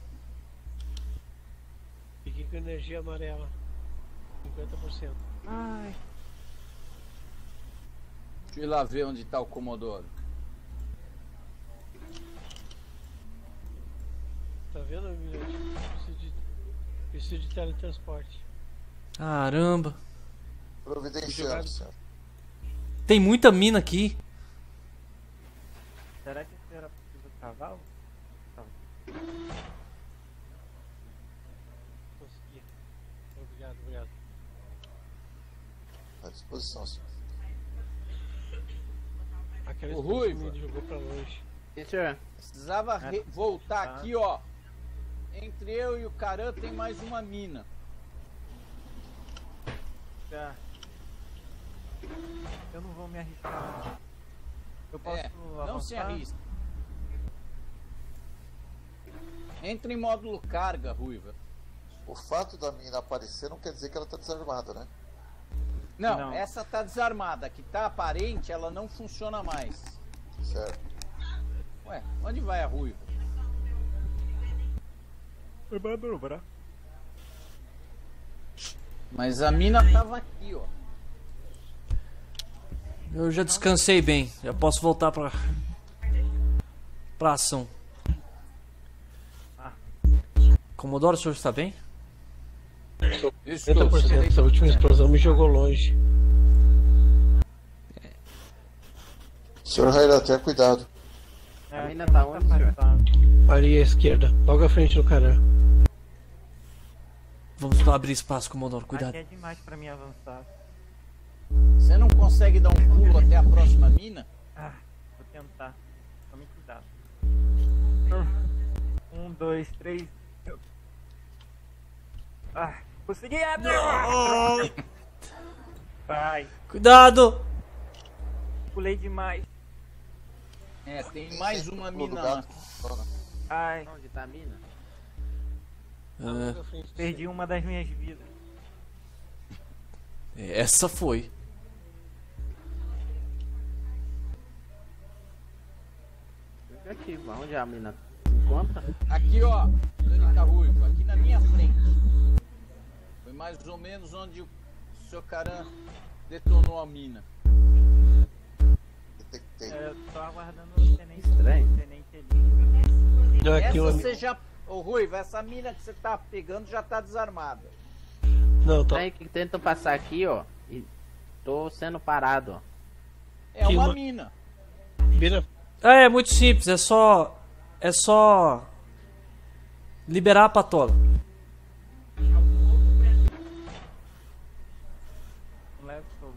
Fiquei com energia amarela. 50%. Ai. Deixa eu ir lá ver onde tá o Comodoro. Tá vendo, Almirante? Preciso de teletransporte. Caramba. Providenciando, senhor. Tem muita mina aqui. Será que isso era possível cavalo? Consegui. Obrigado, obrigado. À disposição, senhor. Aquela Ô, Ruiva. me jogou pra longe. Sim, senhor. Precisava voltar aqui, ó. Entre eu e o Caran tem mais uma mina. Tá. Eu não vou me arriscar. Eu posso Não se avançar? arrisca. Entra em módulo carga, Ruiva. O fato da mina aparecer não quer dizer que ela está desarmada, né? Não, essa tá desarmada. A que tá aparente, ela não funciona mais. Certo. Ué, onde vai a Ruiva? Foi manobrar. Mas a mina tava aqui, ó. Eu já descansei bem. Já posso voltar pra ação. Comodoro, o senhor está bem? Isso, 70%. Essa última explosão me jogou longe. Senhor Rairaté, cuidado. A mina tá onde, senhor? Ali à esquerda, logo à frente do Caran. Vamos abrir espaço, Comodoro. Cuidado. Aqui é demais pra mim avançar. Você não consegue dar um pulo até a próxima mina? Vou tentar. Tome cuidado. 1, 2, 3. Consegui! Vai. Cuidado! Pulei demais. Tem mais uma Pulo do mina lá. gato. Ora. Ai, Onde tá a mina? Logo à frente do perdi uma das minhas vidas. Essa foi. Aqui, onde a mina se encontra? Aqui, ó, Danica Ruivo, aqui na minha frente. Foi mais ou menos onde o seu Caran detonou a mina. Detectei. Eu tô aguardando o tenente. Estranho. O tenente ali. Não, aqui Essa uma você já... Ô Ruivo, essa mina que você tá pegando já tá desarmada. Não, tá. Aí que tentam passar aqui, ó. E tô sendo parado, ó. É uma Que- mina. Beira. É muito simples, é só liberar a patola. Leva fogo.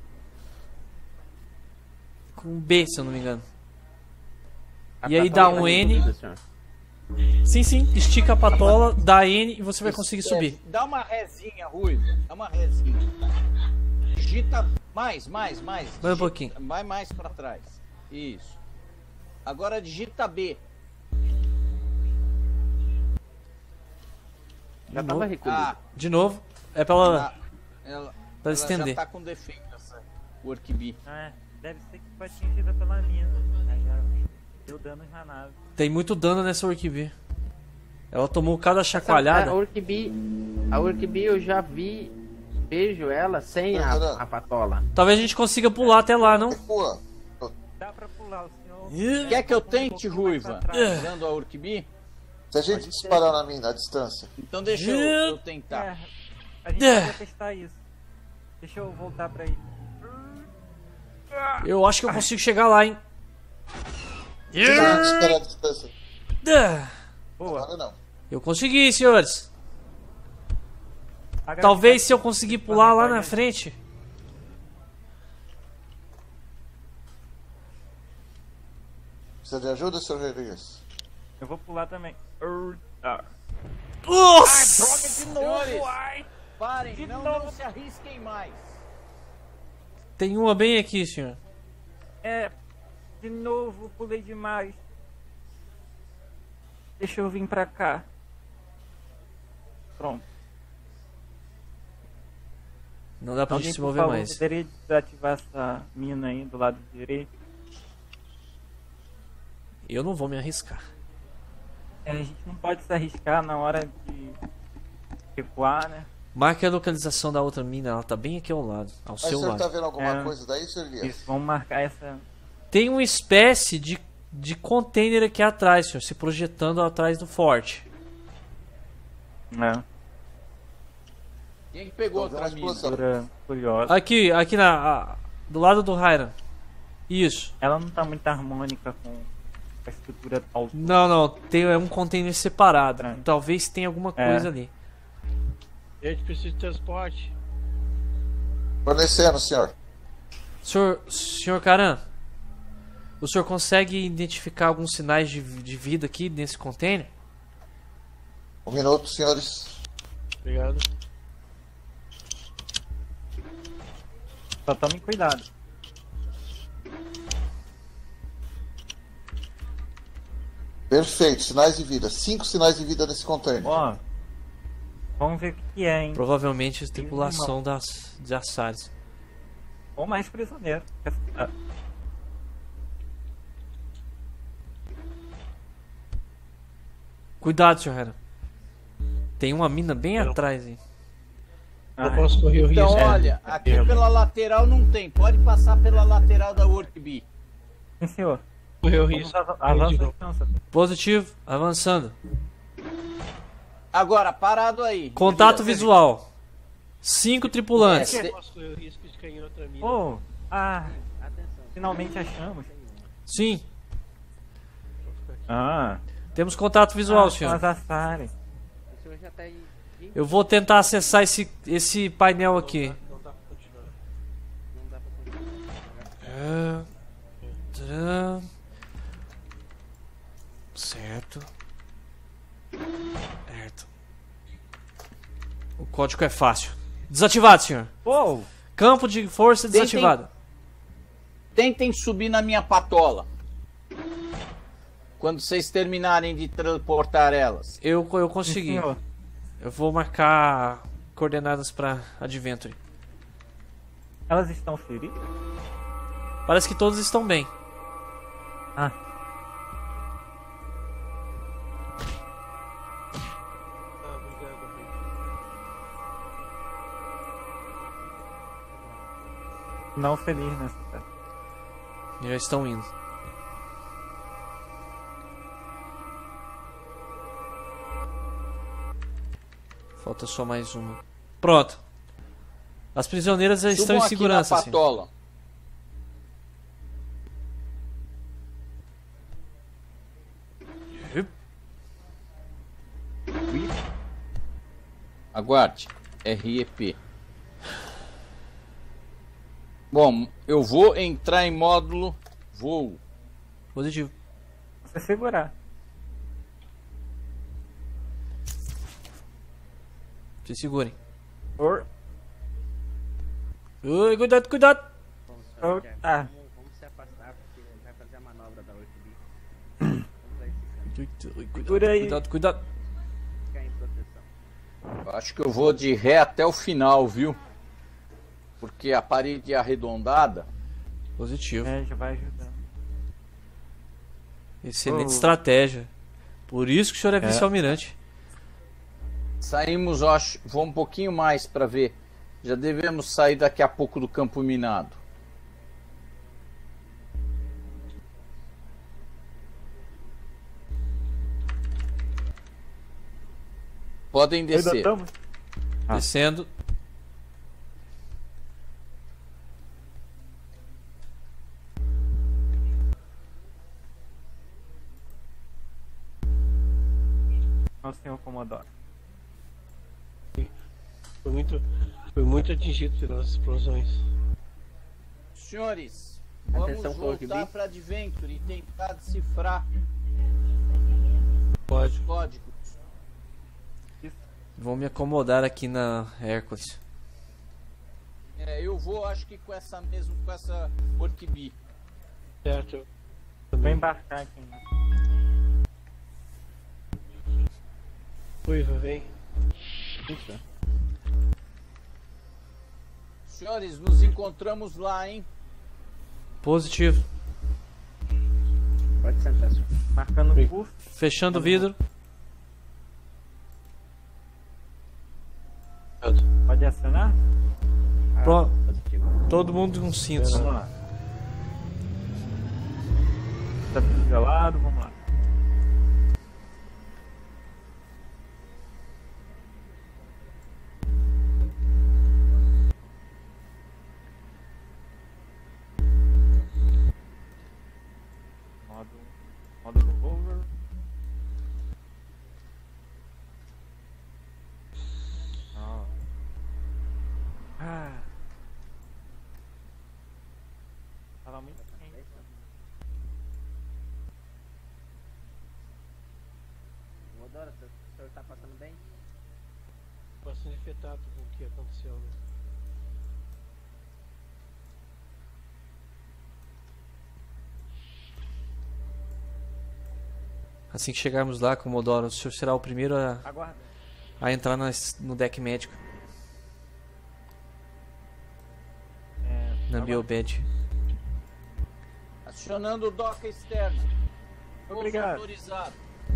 Com B, se eu não me engano. A E aí patola dá um tá N. reduzida, senhor. Sim, sim, estica a patola, dá N e você vai conseguir subir. Dá uma rezinha, Ruivo. Dá uma rezinha. Digita mais. Mais um Digita- pouquinho. Vai mais pra trás. Isso. Agora digita B. Já tava recolhido. Ah, De novo, é pra ela, ela pra estender. já tá com defeito essa Work B. Ah, deve ser que foi atingida pela mina. Aí já deu danos na nave. Tem muito dano nessa Orquídea. Ela tomou cada A chacoalhada. Orkbee eu já vi. Vejo ela sem a patola. Talvez a gente consiga pular até lá, não? Pô, Dá pra pular, o senhor. Quer que eu tente, Um pouquinho mais Ruiva? pra trás. Usando a Work B? se a gente disparar na mina, a distância. Então deixa eu tentar. É, a gente podia testar isso. Deixa eu voltar pra aí. Eu acho que eu consigo chegar lá, hein? Se a gente disparar a distância. Boa. Agora não. Eu consegui, senhores. A Talvez gravidade se eu conseguir pular lá na frente. Precisa de ajuda, Sr. Rodrigues? Eu vou pular também. Nossa! Senhores, parem, não se arrisquem mais. Tem uma bem aqui, senhor. É, de novo, pulei demais. Deixa eu vir pra cá. Pronto. Não dá pra Alguém, gente se por mover favor, mais. poderia desativar essa mina aí do lado direito? Eu não vou me arriscar. É, a gente não pode se arriscar na hora de recuar, né? Marque a localização da outra mina, ela tá bem aqui ao lado, ao Mas o seu senhor tá lado. vendo alguma É. coisa daí, Sr. Elias? Isso, vamos marcar essa. Tem uma espécie de container aqui atrás, senhor, se projetando atrás do forte. Né? Quem que pegou Então, outra deu uma mina? explosão. Curiosa. Aqui do lado do Hiram. Isso. Ela não tá muito harmônica com a estrutura ao Não, é um container separado. Estranho. Talvez tenha alguma É. coisa ali. A gente precisa de transporte. Fornecendo, senhor. Senhor Karan, o senhor consegue identificar alguns sinais de vida aqui nesse container? Um minuto, senhores. Obrigado. Só tome cuidado. Perfeito, sinais de vida. 5 sinais de vida nesse container. Ó, vamos ver o que é, hein? Provavelmente a tripulação de Assares. Ou mais prisioneiro. Ah, Cuidado, senhor Hiram. Tem uma mina bem atrás aí. Eu posso correr o Então, risco. olha, aqui pela lateral não tem. Pode passar pela lateral da Work B. Sim, senhor. Correr o Vamos risco. avança de a novo. distância. Positivo, avançando. Agora, parado aí. Contato Elias, visual. 5 tripulantes. É. Eu posso correr o risco de cair em outra mina. Oh, Atenção. finalmente achamos. Sim, Ah, temos contato visual, são senhor. as Assares. O senhor já tá aí. 20, Eu vou tentar acessar esse painel aqui. Não dá pra continuar. não dá pra continuar. Certo. Certo. O código é fácil. Desativado, senhor. Oh, Campo de força desativado. Tentem subir na minha patola. Quando vocês terminarem de transportar elas. Eu sim, consegui. senhor. Eu vou marcar coordenadas pra Adventure. Elas estão feridas? Parece que todos estão bem. Ah, Ah, obrigado. não feliz nessa festa. Já estão indo. Falta só mais uma. Pronto. As prisioneiras já estão em Subam segurança. aqui na Assim. patola. Aguarde. REP. Bom, eu vou entrar em módulo voo. Positivo. Você segurar. Se segurem. Or... Ui, cuidado, cuidado. Vamos, Ah. vamos se afastar porque vai fazer a manobra da Orquídea. Vamos aí, Cuidado, aí. cuidado, cuidado. ficar em proteção. Eu acho que eu vou de ré até o final, viu? Porque a parede é arredondada. Positivo. É, já vai ajudando. Excelente Oh. estratégia. Por isso que o senhor é vice-almirante. Saímos, eu acho, vou um pouquinho mais para ver. Já devemos sair daqui a pouco do campo minado. Podem Ainda descer. estamos? Descendo. Não, senhor Comodoro. Foi muito atingido pelas explosões. Senhores, Atenção, vamos Cork voltar B. para Adventure e tentar decifrar Pode. os códigos. Vou me acomodar aqui na Hércules. Eu vou, acho que com essa mesmo, com essa Orquibi. Certo. Vou embarcar aqui. Ruiva, vem. Senhores, nos encontramos lá, hein? Positivo. Pode sentar, senhor. Marcando o curso. Fechando o vidro. Pode acionar? Pronto. Positivo. Todo mundo com cintos. Vamos lá. Tá tudo gelado, vamos lá. Módulo rover. Tava muito quente. Comodoro, o senhor tá passando bem? Bastante afetado com o que aconteceu, né? Assim que chegarmos lá, Comodoro, o senhor será o primeiro Aguarda. a entrar no deck médico. Na biobed. Acionando o dock externo. Pouso Obrigado. autorizado.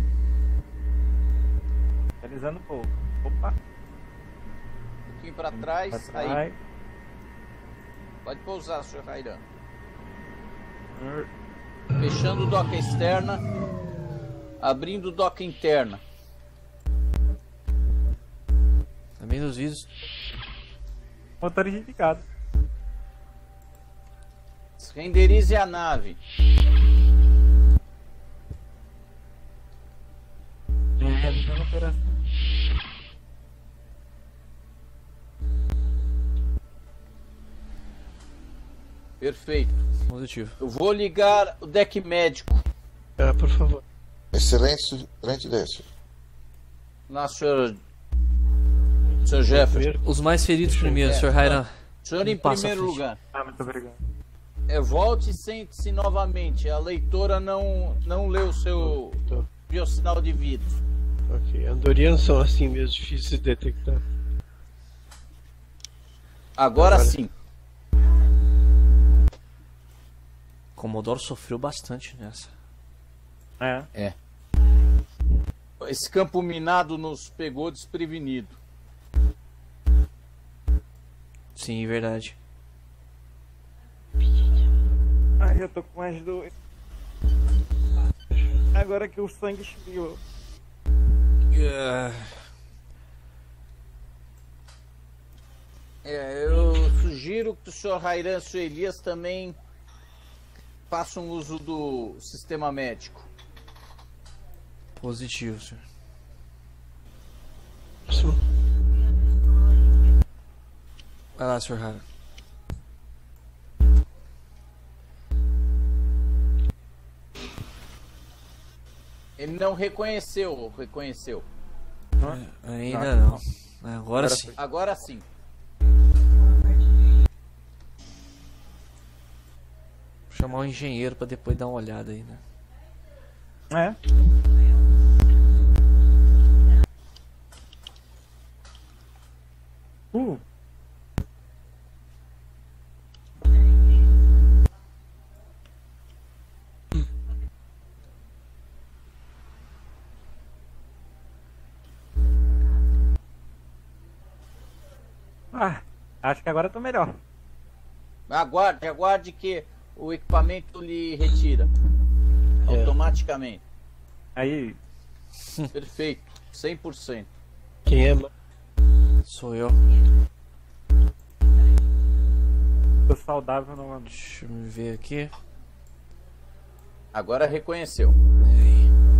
Realizando pouco. Opa. Um pouquinho para trás. Pra Aí, trás. pode pousar, senhor Rairan. Fechando o dock externa. Abrindo o dock interna. Abrindo os vidros. Motor identificado. Renderize a nave. Realizando a operação. Perfeito. Positivo. Eu vou ligar o deck médico. Ah, por favor. Excelente ideia, senhor. Lá, senhor Jefferson. Primeiro, Os mais feridos primeiro, É, Sr. Rairan. Senhor em Passa à primeiro frente. lugar. Ah, muito obrigado. Volte e sente-se novamente. A leitora não leu o seu tô. biosinal de vida. Ok. Andorianos são assim mesmo, difíceis de detectar. Agora sim. Comodoro sofreu bastante nessa. É. Esse campo minado nos pegou desprevenido. Sim, verdade. Ai, eu tô com mais dois. Agora que o sangue esfriou. Eu sugiro que o senhor Rairanço Elias também faça um uso do sistema médico. Positivo, senhor. Sim. Vai lá, senhor Hara. Ele não reconheceu. Ainda não. Agora sim. Agora sim. Vou chamar o engenheiro pra depois dar uma olhada aí, né? É. Uh. Ah, acho que agora eu tô melhor. Aguarde que o equipamento lhe retira. Automaticamente. Aí, Perfeito. 100%. Quem é? Sou eu. tô saudável não. Deixa eu me ver aqui. Agora reconheceu. Aí.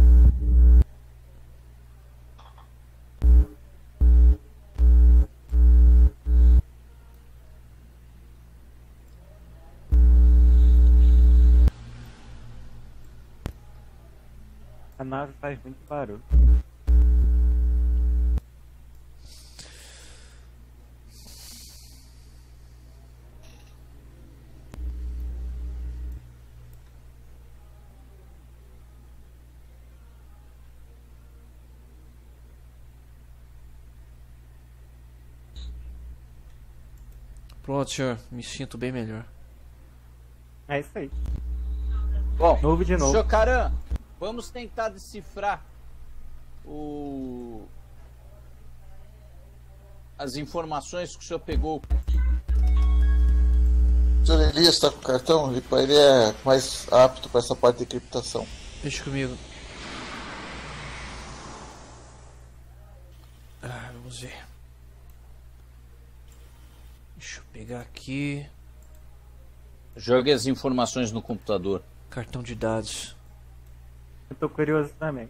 A nave faz muito barulho. Pronto, senhor. Me sinto bem melhor. É isso aí. Bom, Novo de novo. Chocaran, vamos tentar decifrar as informações que o senhor pegou. O senhor Elias está com o cartão? Ele é mais apto para essa parte de criptação. Deixa comigo. Vamos ver. Deixa eu pegar aqui. Jogue as informações no computador. Cartão de dados. Eu tô curioso também.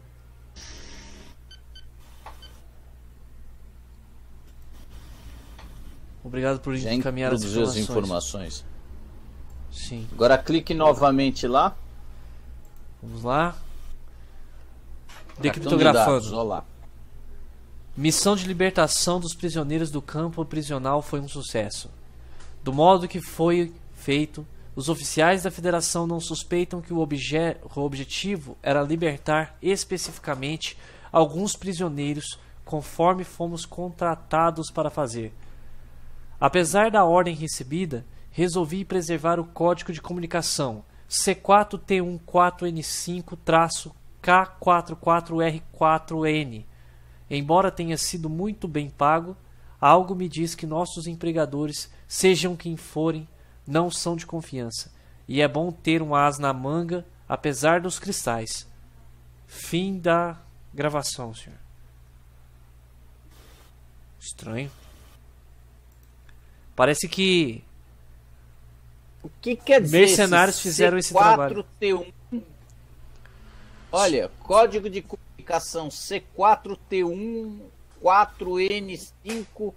Obrigado por Já encaminhar as introduziu as informações. informações. Sim. Agora clique novamente lá. Vamos lá. Cartão de Decriptografando. dados, ó lá. Missão de libertação dos prisioneiros do campo prisional foi um sucesso. Do modo que foi feito, os oficiais da Federação não suspeitam que o objetivo era libertar especificamente alguns prisioneiros, conforme fomos contratados para fazer. Apesar da ordem recebida, resolvi preservar o código de comunicação C4T14-K44R4N. Embora tenha sido muito bem pago, algo me diz que nossos empregadores, sejam quem forem, não são de confiança, e é bom ter um as na manga, apesar dos cristais. Fim da gravação, senhor. Estranho. Parece que O que quer dizer mercenários esse fizeram esse trabalho. C4T1? Olha, código de comunicação C4T1 4N5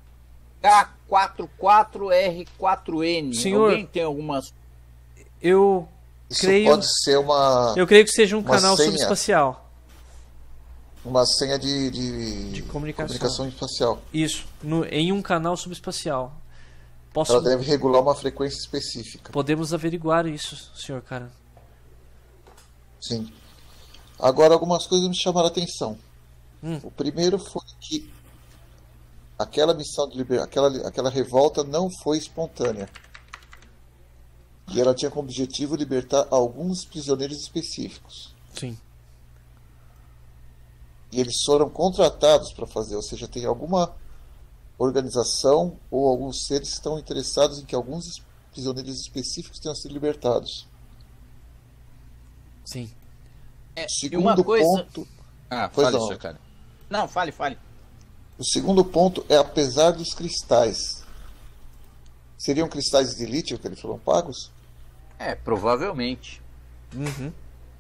K44R4N. Senhor, alguém tem algumas... Eu Isso creio, pode ser uma que seja um uma canal senha. subespacial. senha de comunicação. espacial. Isso, em um canal subespacial. Ela deve regular uma frequência específica. Podemos averiguar isso, senhor cara. Sim. Agora, algumas coisas me chamaram a atenção. O primeiro foi que aquela missão de aquela revolta não foi espontânea. E ela tinha como objetivo libertar alguns prisioneiros específicos. Sim. E eles foram contratados para fazer, ou seja, tem alguma organização ou alguns seres que estão interessados em que alguns prisioneiros específicos tenham sido libertados. Sim. Segundo ponto. Pois fale, não. senhor cara. Não, fale. O segundo ponto é, apesar dos cristais, Seriam cristais de lítio que eles foram pagos? Provavelmente. Uhum.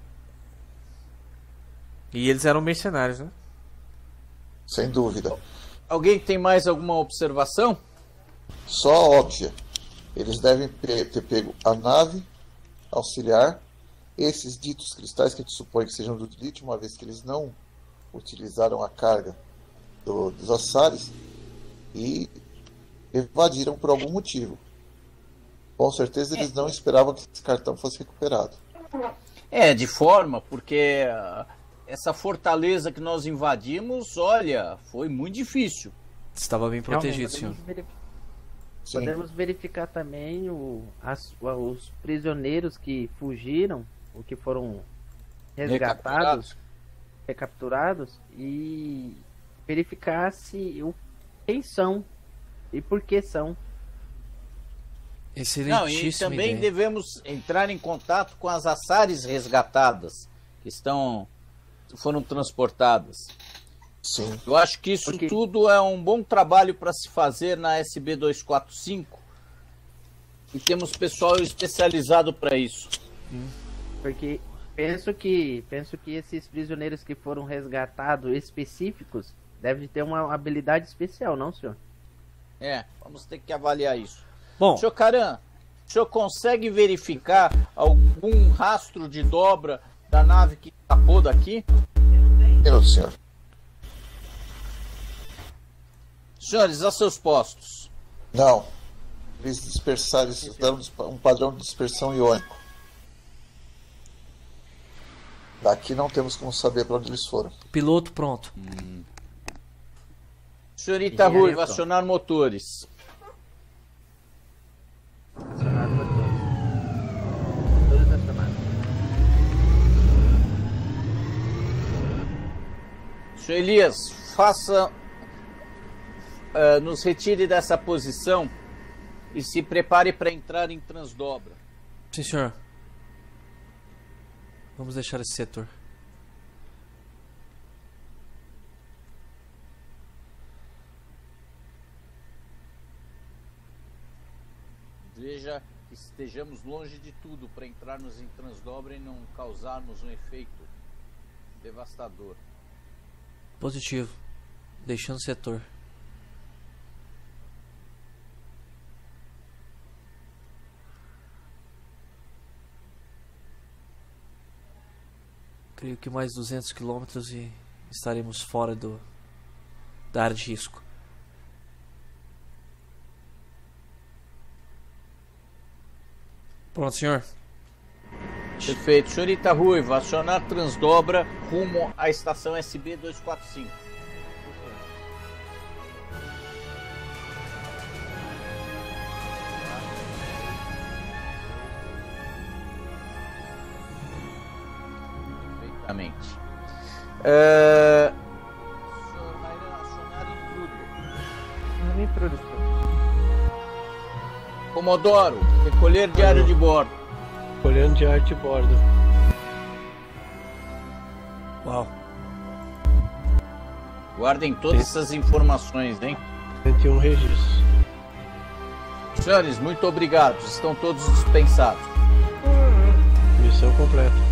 E eles eram mercenários, né? Sem dúvida. Alguém tem mais alguma observação? Só óbvia. Eles devem ter pego a nave auxiliar, esses ditos cristais que a gente supõe que sejam do lítio, uma vez que eles não utilizaram a carga dos assares, e evadiram por algum motivo. Com certeza eles não esperavam que esse cartão fosse recuperado. De forma, porque essa fortaleza que nós invadimos, olha, foi muito difícil. Estava bem protegido, senhor. Podemos verificar também os prisioneiros que fugiram, ou que foram resgatados, recapturados, e verificar quem são e por que são. Excelentíssima e também ideia. devemos entrar em contato com as assares resgatadas que foram transportadas. Sim. Eu acho que isso tudo é um bom trabalho para se fazer na SB-245 e temos pessoal especializado para isso. Porque penso que esses prisioneiros que foram resgatados específicos devem ter uma habilidade especial, não, senhor? Vamos ter que avaliar isso. Bom, Senhor Caran, o senhor consegue verificar algum rastro de dobra da nave que escapou daqui? Eu, senhor. Senhores, a seus postos. Não. Eles dispersaram, eles deram um padrão de dispersão iônico. Daqui não temos como saber para onde eles foram. piloto pronto. Senhorita Ruiva, acionar motores. Acionado motores. Todos acionados. Senhor Elias, nos retire dessa posição e se prepare para entrar em transdobra. Sim, senhor. Vamos deixar esse setor. Veja que estejamos longe de tudo para entrarmos em transdobra e não causarmos um efeito devastador. Positivo. Deixando o setor. Creio que mais 200 quilômetros e estaremos fora da área de risco. Pronto, senhor. Perfeito. Senhorita Ruiva, acionar transdobra rumo à estação SB-245. Perfeitamente. Senhor Mairan, acionar intruder. Comodoro, recolher diário de bordo. Olhando diário de bordo. Uau. Guardem todas essas informações, hein? 101 registros. Senhores, muito obrigado. Estão todos dispensados. Missão completa.